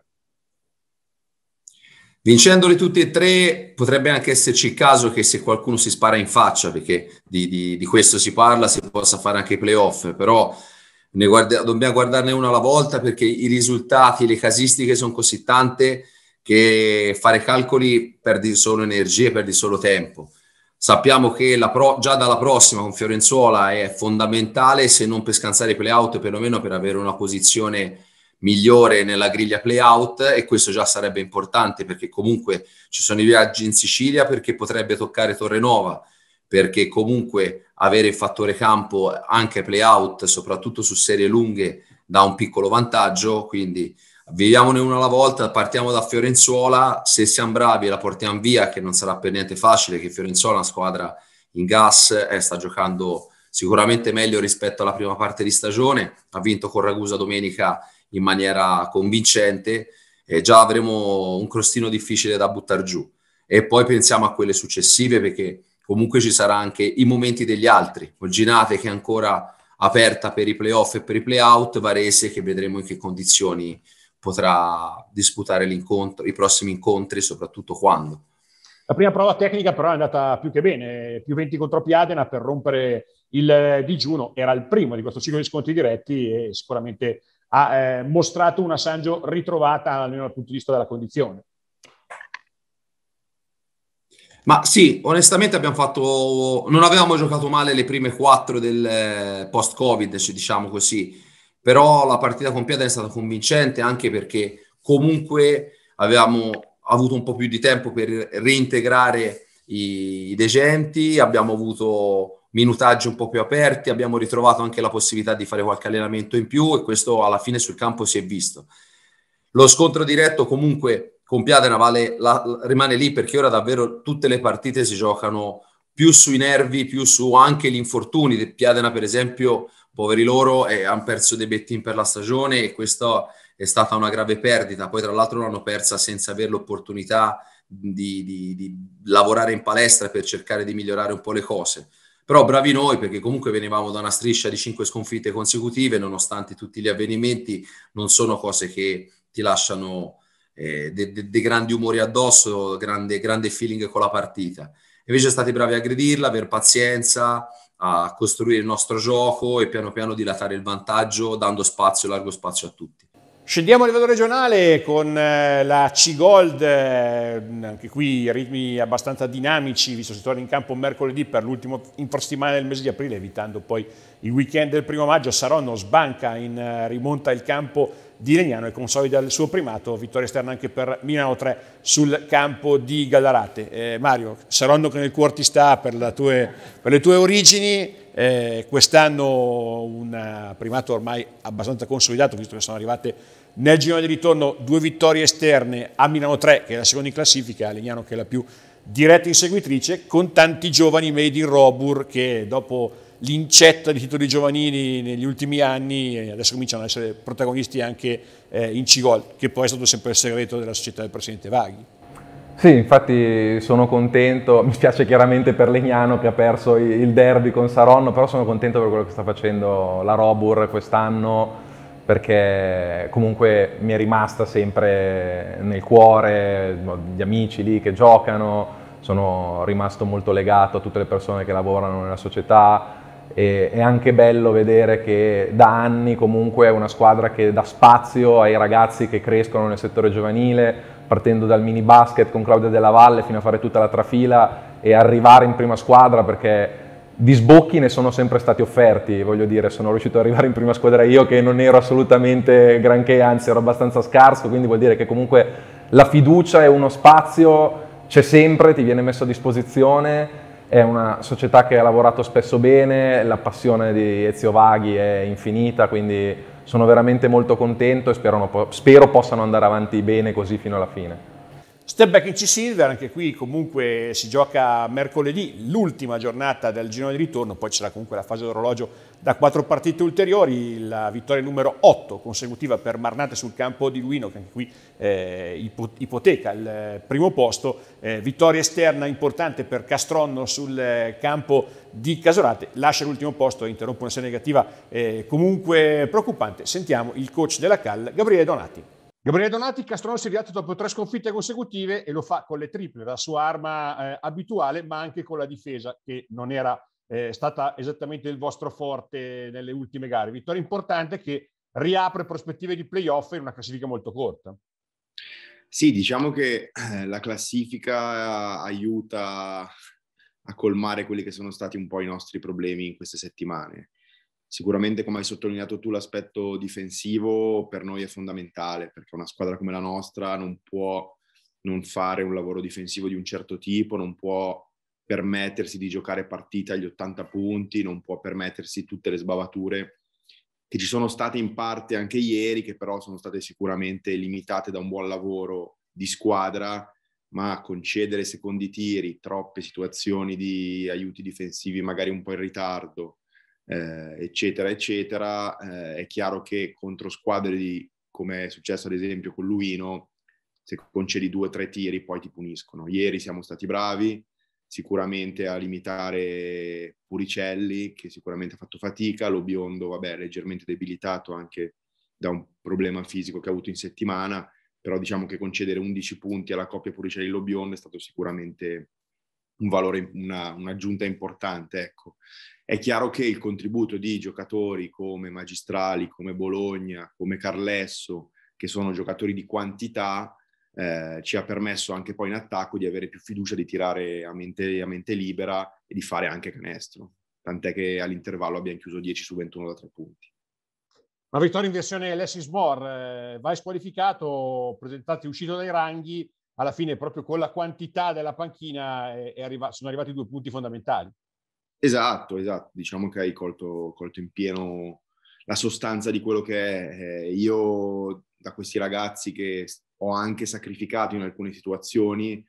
Vincendoli tutti e tre potrebbe anche esserci il caso che se qualcuno si spara in faccia, perché di, di, di questo si parla, si possa fare anche i playoff, però ne guarda, dobbiamo guardarne una alla volta, perché i risultati, le casistiche sono così tante che fare calcoli perdi solo energie, perdi solo tempo. Sappiamo che la pro, già dalla prossima con Fiorenzuola è fondamentale, se non per scansare i play-out, perlomeno per avere una posizione migliore nella griglia play-out, e questo già sarebbe importante, perché comunque ci sono i viaggi in Sicilia, perché potrebbe toccare Torrenova, perché comunque avere il fattore campo anche play-out, soprattutto su serie lunghe, dà un piccolo vantaggio, quindi viviamone una alla volta, partiamo da Fiorenzuola, se siamo bravi la portiamo via, che non sarà per niente facile, che Fiorenzuola è una squadra in gas, eh, sta giocando sicuramente meglio rispetto alla prima parte di stagione, ha vinto con Ragusa domenica in maniera convincente, e già avremo un crostino difficile da buttare giù, e poi pensiamo a quelle successive, perché comunque ci sarà anche i momenti degli altri, Olginate che è ancora aperta per i playoff e per i playout, Varese che vedremo in che condizioni potrà disputare l'incontro, i prossimi incontri, soprattutto quando. La prima prova tecnica però è andata più che bene, più venti contro Piadena per rompere il digiuno, era il primo di questo ciclo di scontri diretti e sicuramente ha eh, mostrato una Sangio ritrovata almeno dal punto di vista della condizione. Ma sì, onestamente abbiamo fatto, non avevamo giocato male le prime quattro del post-Covid, diciamo così, però la partita con Piadena è stata convincente, anche perché comunque avevamo avuto un po' più di tempo per reintegrare i, i degenti, abbiamo avuto minutaggi un po' più aperti, abbiamo ritrovato anche la possibilità di fare qualche allenamento in più, e questo alla fine sul campo si è visto. Lo scontro diretto comunque con Piadena vale la, rimane lì, perché ora davvero tutte le partite si giocano più sui nervi, più su anche gli infortuni. Piadena per esempio, poveri loro, eh, hanno perso dei bettin per la stagione, e questa è stata una grave perdita. Poi tra l'altro l'hanno persa senza avere l'opportunità di, di, di lavorare in palestra per cercare di migliorare un po' le cose. Però bravi noi, perché comunque venivamo da una striscia di cinque sconfitte consecutive, nonostante tutti gli avvenimenti, non sono cose che ti lasciano eh, dei de, de grandi umori addosso, grande, grande feeling con la partita. Invece stati bravi a aggredirla, aver pazienza, a costruire il nostro gioco e piano piano dilatare il vantaggio, dando spazio, largo spazio a tutti. Scendiamo a livello regionale con eh, la C-Gold, eh, anche qui ritmi abbastanza dinamici, visto che si torna in campo mercoledì per l'ultimo infrasettimana del mese di aprile, evitando poi il weekend del primo maggio. Saronno sbanca, in eh, rimonta il campo di Legnano e consolida il suo primato, vittoria esterna anche per Milano tre sul campo di Gallarate. Eh, Mario, Saronno che nel cuore ti sta per, la tue, per le tue origini, eh, quest'anno un primato ormai abbastanza consolidato, visto che sono arrivate nel girone di ritorno due vittorie esterne, a Milano tre che è la seconda in classifica, a Legnano che è la più diretta inseguitrice, con tanti giovani made in Robur che dopo l'incetta di titoli giovanili negli ultimi anni adesso cominciano ad essere protagonisti anche eh, in C-Gold, che poi è stato sempre il segreto della società del presidente Vaghi. Sì, infatti sono contento, mi piace chiaramente per Legnano che ha perso il derby con Saronno, però sono contento per quello che sta facendo la Robur quest'anno, perché comunque mi è rimasta sempre nel cuore, gli amici lì che giocano, sono rimasto molto legato a tutte le persone che lavorano nella società e è anche bello vedere che da anni comunque è una squadra che dà spazio ai ragazzi che crescono nel settore giovanile, partendo dal mini basket con Claudia Della Valle fino a fare tutta la trafila e arrivare in prima squadra, perché di sbocchi ne sono sempre stati offerti, voglio dire, sono riuscito ad arrivare in prima squadra io che non ero assolutamente granché, anzi ero abbastanza scarso, quindi vuol dire che comunque la fiducia e uno spazio c'è sempre, ti viene messo a disposizione, è una società che ha lavorato spesso bene, la passione di Ezio Vaghi è infinita, quindi sono veramente molto contento e spero, spero possano andare avanti bene così fino alla fine. Step back in C-Silver, anche qui comunque si gioca mercoledì, l'ultima giornata del girone di ritorno, poi c'era comunque la fase d'orologio da quattro partite ulteriori, la vittoria numero otto consecutiva per Marnate sul campo di Luino, che anche qui eh, ipoteca il primo posto, eh, vittoria esterna importante per Castronno sul campo di Casorate, lascia l'ultimo posto e interrompe una serie negativa eh, comunque preoccupante. Sentiamo il coach della Cal, Gabriele Donati. Gabriele Donati, Castronno si rialza dopo tre sconfitte consecutive e lo fa con le triple, la sua arma eh, abituale, ma anche con la difesa che non era eh, stata esattamente il vostro forte nelle ultime gare. Vittoria importante che riapre prospettive di playoff in una classifica molto corta. Sì, diciamo che la classifica aiuta a colmare quelli che sono stati un po' i nostri problemi in queste settimane. Sicuramente, come hai sottolineato tu, l'aspetto difensivo per noi è fondamentale, perché una squadra come la nostra non può non fare un lavoro difensivo di un certo tipo, non può permettersi di giocare partite agli ottanta punti, non può permettersi tutte le sbavature che ci sono state in parte anche ieri, che però sono state sicuramente limitate da un buon lavoro di squadra, ma concedere secondi tiri, troppe situazioni di aiuti difensivi magari un po' in ritardo, Eh, eccetera eccetera, eh, è chiaro che contro squadre di, come è successo ad esempio con Luino, se concedi due o tre tiri poi ti puniscono. Ieri siamo stati bravi sicuramente a limitare Puricelli, che sicuramente ha fatto fatica, lo Biondo vabbè leggermente debilitato anche da un problema fisico che ha avuto in settimana, però diciamo che concedere undici punti alla coppia Puricelli-Lo Biondo è stato sicuramente un valore, una, un'aggiunta importante, ecco. È chiaro che il contributo di giocatori come Magistrali, come Bologna, come Carlesso, che sono giocatori di quantità, eh, ci ha permesso anche poi in attacco di avere più fiducia, di tirare a mente, a mente libera e di fare anche canestro. Tant'è che all'intervallo abbiamo chiuso dieci su ventuno da tre punti. Una vittoria in versione Lessis More, eh, vai squalificato, presentati uscito dai ranghi, alla fine proprio con la quantità della panchina è, è arriva, sono arrivati due punti fondamentali. Esatto, esatto. Diciamo che hai colto, colto in pieno la sostanza di quello che è. Eh, io da questi ragazzi che ho anche sacrificato in alcune situazioni,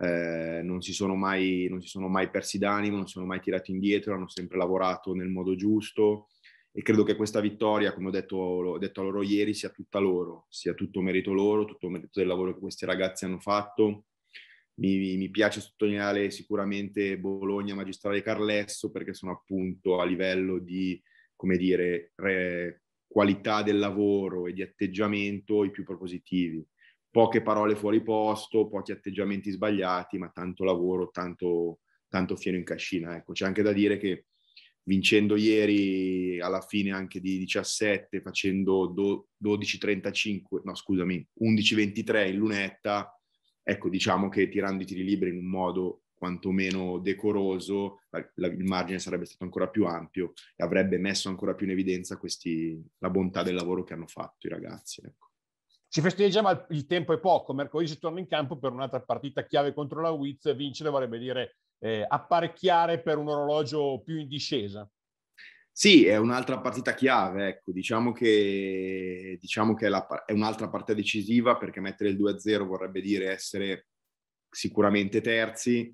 eh, non si sono mai, non si sono mai persi d'animo, non si sono mai tirati indietro, hanno sempre lavorato nel modo giusto e credo che questa vittoria, come ho detto, ho detto a loro ieri, sia tutta loro, sia tutto merito loro, tutto merito del lavoro che questi ragazzi hanno fatto. Mi, mi piace sottolineare sicuramente Bologna, Magistrale e Carlesso, perché sono appunto a livello di, come dire, re, qualità del lavoro e di atteggiamento i più propositivi. Poche parole fuori posto, pochi atteggiamenti sbagliati, ma tanto lavoro, tanto, tanto fieno in cascina. Ecco, c'è anche da dire che vincendo ieri alla fine anche di diciassette, facendo dodici trentacinque, no scusami, undici ventitré in lunetta, ecco, diciamo che tirando i tiri liberi in un modo quantomeno decoroso, la, la, il margine sarebbe stato ancora più ampio e avrebbe messo ancora più in evidenza questi, la bontà del lavoro che hanno fatto i ragazzi. Ecco. Si festeggia, ma il tempo è poco. Mercoledì si torna in campo per un'altra partita chiave contro la Wiz. Vincere vorrebbe dire eh, apparecchiare per un orologio più in discesa. Sì, è un'altra partita chiave, ecco, diciamo che, diciamo che è, la, è un'altra partita decisiva, perché mettere il due a zero vorrebbe dire essere sicuramente terzi,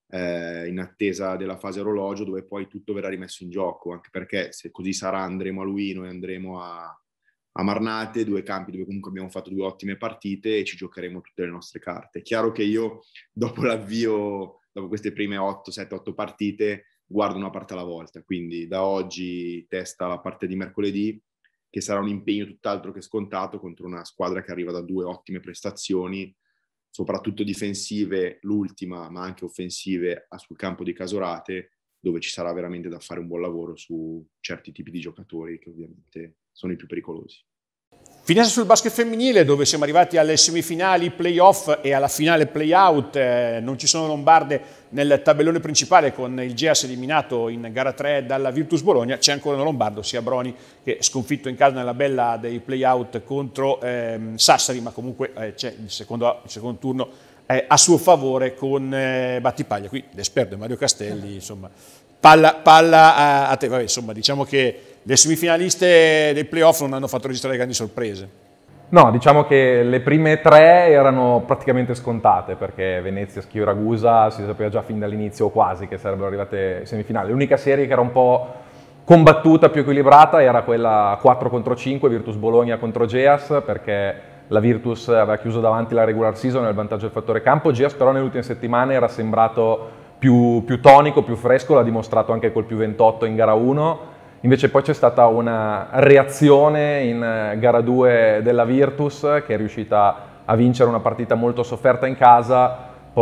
eh, in attesa della fase orologio, dove poi tutto verrà rimesso in gioco, anche perché se così sarà andremo a Luino e andremo a, a Marnate, due campi dove comunque abbiamo fatto due ottime partite e ci giocheremo tutte le nostre carte. È chiaro che io, dopo l'avvio, dopo queste prime otto, sette, otto partite, guardo una parte alla volta, quindi da oggi testa la parte di mercoledì che sarà un impegno tutt'altro che scontato contro una squadra che arriva da due ottime prestazioni, soprattutto difensive, l'ultima, ma anche offensive sul campo di Casorate, dove ci sarà veramente da fare un buon lavoro su certi tipi di giocatori che ovviamente sono i più pericolosi. Finita sul basket femminile, dove siamo arrivati alle semifinali play-off e alla finale play-out. Eh, non ci sono lombarde nel tabellone principale, con il Geas eliminato in gara tre dalla Virtus Bologna. C'è ancora un lombardo, sia Broni, che è sconfitto in casa nella bella dei play-out contro ehm, Sassari, ma comunque eh, c'è il secondo, il secondo turno eh, a suo favore con eh, Battipaglia. Qui l'esperto è Mario Castelli, insomma, palla, palla a, a te. Vabbè, insomma, diciamo che le semifinaliste dei playoff non hanno fatto registrare grandi sorprese. No, diciamo che le prime tre erano praticamente scontate, perché Venezia, Schio e Ragusa si sapeva già fin dall'inizio, o quasi, che sarebbero arrivate in semifinale. L'unica serie che era un po' combattuta, più equilibrata, era quella quattro contro cinque, Virtus Bologna contro Geas, perché la Virtus aveva chiuso davanti la regular season nel vantaggio del fattore campo. Geas però nelle ultime settimane era sembrato più, più tonico, più fresco, l'ha dimostrato anche col più ventotto in gara uno. Invece poi c'è stata una reazione in gara due della Virtus, che è riuscita a vincere una partita molto sofferta in casa.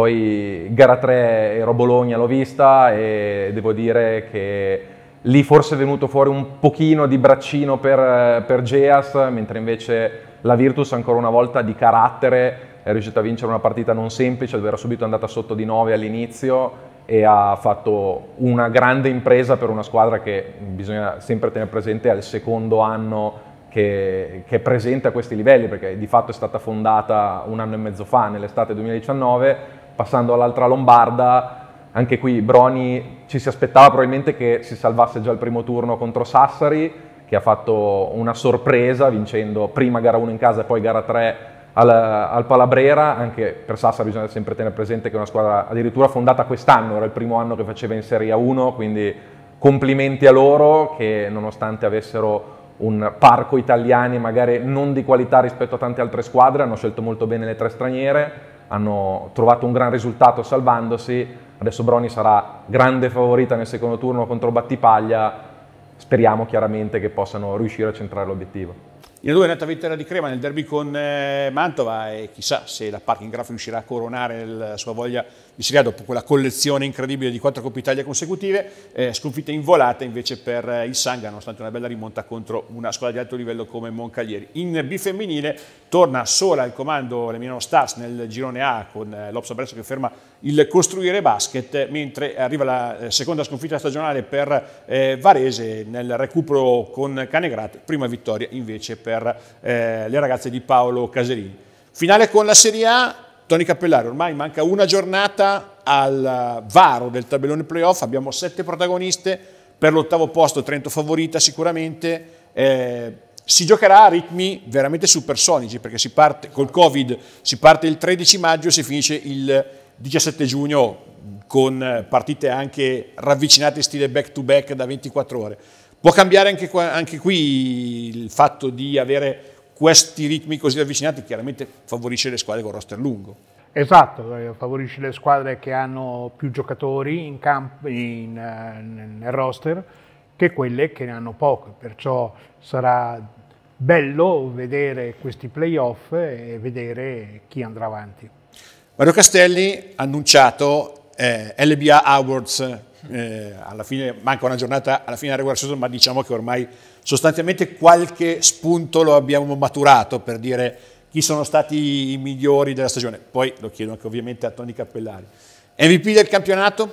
Poi gara tre ero a Bologna, l'ho vista, e devo dire che lì forse è venuto fuori un pochino di braccino per, per Geas, mentre invece la Virtus ancora una volta di carattere è riuscita a vincere una partita non semplice, dove era subito andata sotto di nove all'inizio, e ha fatto una grande impresa per una squadra che, bisogna sempre tenere presente, è il secondo anno che, che è presente a questi livelli, perché di fatto è stata fondata un anno e mezzo fa, nell'estate duemiladiciannove. Passando all'altra lombarda, anche qui Broni ci si aspettava probabilmente che si salvasse già il primo turno contro Sassari, che ha fatto una sorpresa vincendo prima gara uno in casa e poi gara tre Al, al Palabrera. Anche per Sassari bisogna sempre tenere presente che è una squadra addirittura fondata quest'anno, era il primo anno che faceva in Serie A uno, quindi complimenti a loro, che nonostante avessero un parco italiani magari non di qualità rispetto a tante altre squadre, hanno scelto molto bene le tre straniere, hanno trovato un gran risultato salvandosi. Adesso Broni sarà grande favorita nel secondo turno contro Battipaglia, speriamo chiaramente che possano riuscire a centrare l'obiettivo. Il due è netta vittoria di Crema nel derby con eh, Mantova, e chissà se la Parking Graph riuscirà a coronare la sua voglia di Serie A dopo quella collezione incredibile di quattro Coppe Italia consecutive. Eh, sconfitta in volata invece per eh, il Sanga, nonostante una bella rimonta contro una squadra di alto livello come Moncalieri. In B femminile torna sola al comando le Milano Stars nel girone A, con eh, l'Ops Abruzzo che ferma il costruire basket, mentre arriva la eh, seconda sconfitta stagionale per eh, Varese nel recupero con Canegrate, prima vittoria invece per per eh, le ragazze di Paolo Caserini. Finale con la Serie A, Tony Cappellari, ormai manca una giornata al varo del tabellone playoff, abbiamo sette protagoniste, per l'ottavo posto Trento favorita sicuramente, eh, si giocherà a ritmi veramente supersonici, perché si parte col Covid, si parte il tredici maggio e si finisce il diciassette giugno, con partite anche ravvicinate stile back to back da ventiquattro ore. Può cambiare anche, qua, anche qui il fatto di avere questi ritmi così avvicinati, chiaramente favorisce le squadre con roster lungo. Esatto, favorisce le squadre che hanno più giocatori in campo, in, nel roster, che quelle che ne hanno poco, perciò sarà bello vedere questi playoff e vedere chi andrà avanti. Mario Castelli ha annunciato eh, L B A Awards. Eh, alla fine manca una giornata alla fine della regular season, ma diciamo che ormai sostanzialmente qualche spunto lo abbiamo maturato per dire chi sono stati i migliori della stagione. Poi lo chiedo anche ovviamente a Tony Cappellari. M V P del campionato?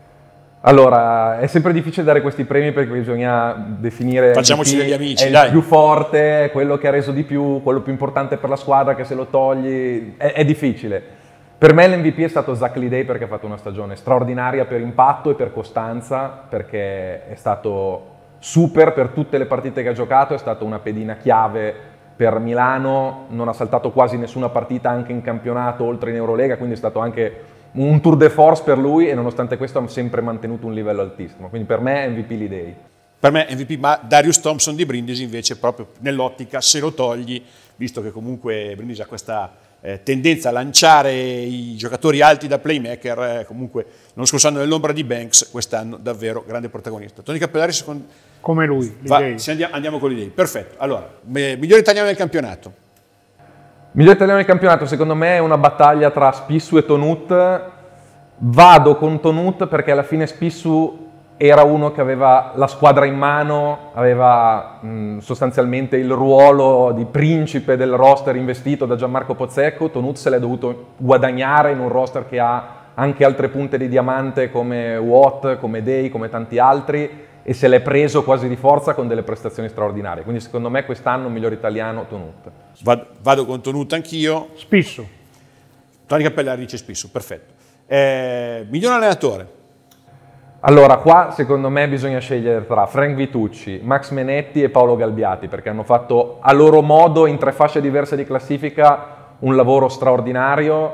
Allora, è sempre difficile dare questi premi perché bisogna definire facciamoci degli amici, è dai. Il più forte, quello che ha reso di più, quello più importante per la squadra, che se lo togli è, è difficile. Per me l'M V P è stato Zach Lidey, perché ha fatto una stagione straordinaria per impatto e per costanza, perché è stato super per tutte le partite che ha giocato, è stata una pedina chiave per Milano, non ha saltato quasi nessuna partita anche in campionato, oltre in Eurolega, quindi è stato anche un tour de force per lui, e nonostante questo ha sempre mantenuto un livello altissimo. Quindi per me M V P Lidey. Per me M V P, ma Darius Thompson di Brindisi invece, proprio nell'ottica, se lo togli visto che comunque Brindisi ha questa eh, tendenza a lanciare i giocatori alti da playmaker, eh, comunque l'anno scorso anno nell'ombra di Banks, quest'anno davvero grande protagonista. Tony Cappellari, secondo... come lui, Va, se andiamo, andiamo con l'idea. Perfetto. Allora, migliore italiano del campionato. Migliore italiano del campionato, secondo me, è una battaglia tra Spissu e Tonut. Vado con Tonut perché alla fine Spissu era uno che aveva la squadra in mano, aveva mh, sostanzialmente il ruolo di principe del roster investito da Gianmarco Pozzecco. Tonut se l'è dovuto guadagnare in un roster che ha anche altre punte di diamante come Watt, come Day, come tanti altri, e se l'è preso quasi di forza con delle prestazioni straordinarie. Quindi secondo me quest'anno miglior italiano Tonut. Vado, vado con Tonut anch'io. Spissu. Tony Cappellari dice Spissu, perfetto. Eh, miglior allenatore. Allora, qua secondo me bisogna scegliere tra Frank Vitucci, Max Menetti e Paolo Galbiati, perché hanno fatto a loro modo, in tre fasce diverse di classifica, un lavoro straordinario.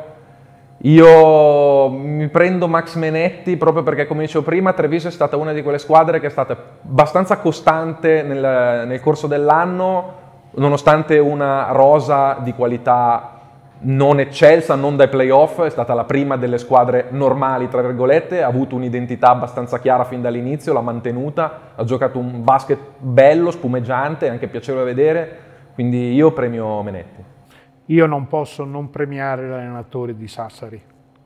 Io mi prendo Max Menetti proprio perché, come dicevo prima, Treviso è stata una di quelle squadre che è stata abbastanza costante nel, nel corso dell'anno, nonostante una rosa di qualità non eccelsa, non dai playoff, è stata la prima delle squadre normali, tra virgolette, ha avuto un'identità abbastanza chiara fin dall'inizio, l'ha mantenuta, ha giocato un basket bello, spumeggiante, anche piacevole da vedere, quindi io premio Menetti. Io non posso non premiare l'allenatore di Sassari.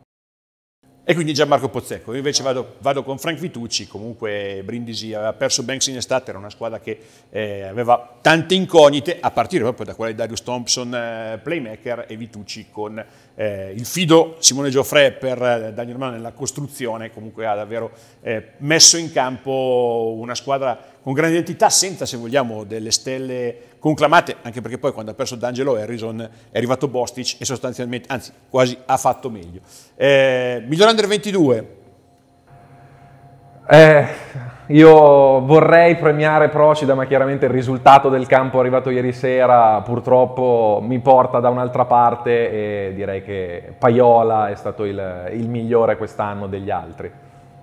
E quindi Gianmarco Pozzecco. Io invece vado, vado con Frank Vitucci. Comunque Brindisi aveva perso Banks in estate, era una squadra che eh, aveva tante incognite, a partire proprio da quella di Darius Thompson, eh, playmaker, e Vitucci con eh, il fido Simone Gioffre per eh, Daniel Mann nella costruzione. Comunque ha davvero eh, messo in campo una squadra con grande identità, senza, se vogliamo, delle stelle conclamate, anche perché poi quando ha perso D'Angelo Harrison è arrivato Bostic e sostanzialmente, anzi quasi ha fatto meglio. Eh, miglior under ventidue? Eh, io vorrei premiare Procida, ma chiaramente il risultato del campo arrivato ieri sera purtroppo mi porta da un'altra parte e direi che Paiola è stato il, il migliore quest'anno degli altri.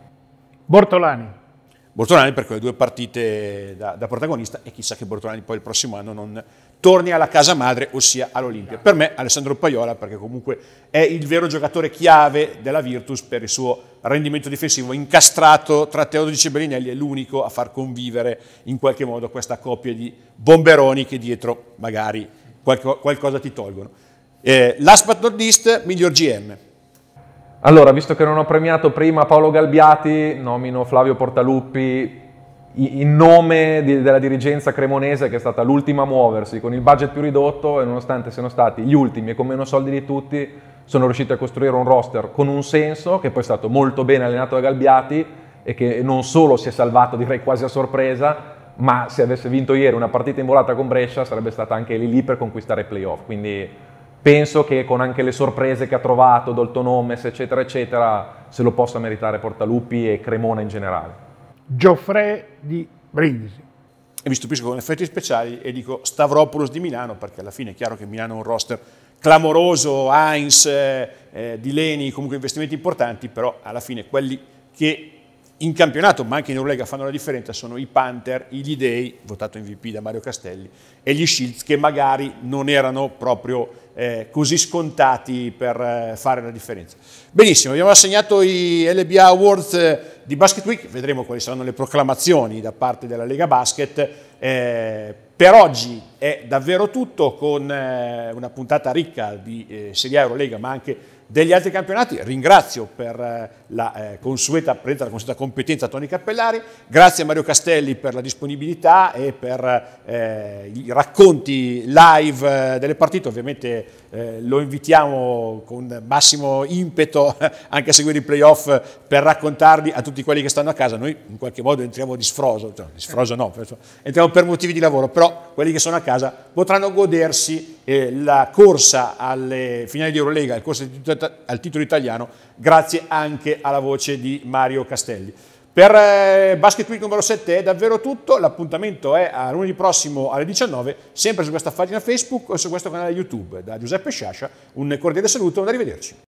Bortolani. Bortolani per quelle due partite da, da protagonista, e chissà che Bortolani poi il prossimo anno non torni alla casa madre, ossia all'Olimpia. Per me Alessandro Paiola, perché comunque è il vero giocatore chiave della Virtus per il suo rendimento difensivo, incastrato tra Teodosic e Bellinelli, è l'unico a far convivere in qualche modo questa coppia di bomberoni che dietro magari qualco, qualcosa ti tolgono. Eh, last but not least, miglior G M. Allora, visto che non ho premiato prima Paolo Galbiati, nomino Flavio Portaluppi in nome di, della dirigenza cremonese, che è stata l'ultima a muoversi con il budget più ridotto, e nonostante siano stati gli ultimi e con meno soldi di tutti, sono riusciti a costruire un roster con un senso, che poi è stato molto bene allenato da Galbiati e che non solo si è salvato, direi quasi a sorpresa, ma se avesse vinto ieri una partita involata con Brescia sarebbe stata anche lì lì per conquistare i playoff. Quindi penso che con anche le sorprese che ha trovato, Dalton Omes, eccetera, eccetera, se lo possa meritare Portaluppi e Cremona in generale. Gioffre di Brindisi. E mi stupisco con effetti speciali e dico Stavropoulos di Milano, perché alla fine è chiaro che Milano ha un roster clamoroso, Heinz, eh, eh, Di Leni, comunque investimenti importanti, però alla fine quelli che in campionato, ma anche in Eurolega, fanno la differenza sono i Panther, i Lidei, votato M V P da Mario Castelli, e gli Shields, che magari non erano proprio eh, così scontati per eh, fare la differenza. Benissimo, abbiamo assegnato i L B A Awards eh, di Basket Week, vedremo quali saranno le proclamazioni da parte della Lega Basket. Eh, per oggi è davvero tutto, con eh, una puntata ricca di eh, Serie A, Eurolega, ma anche degli altri campionati. Ringrazio per eh, la eh, consueta presenza, la consueta competenza Tony Cappellari, grazie a Mario Castelli per la disponibilità e per eh, i racconti live eh, delle partite. Ovviamente eh, lo invitiamo con massimo impeto anche a seguire i playoff per raccontarli a tutti quelli che stanno a casa. Noi in qualche modo entriamo di sfroso, cioè, di sfroso no, entriamo per motivi di lavoro, però quelli che sono a casa potranno godersi eh, la corsa alle finali di Eurolega, la corsa al titolo italiano, grazie anche alla voce di Mario Castelli. Per eh, Basket Week numero sette è davvero tutto, l'appuntamento è a lunedì prossimo alle diciannove, sempre su questa pagina Facebook o su questo canale YouTube. Da Giuseppe Sciascia un cordiale saluto, un arrivederci.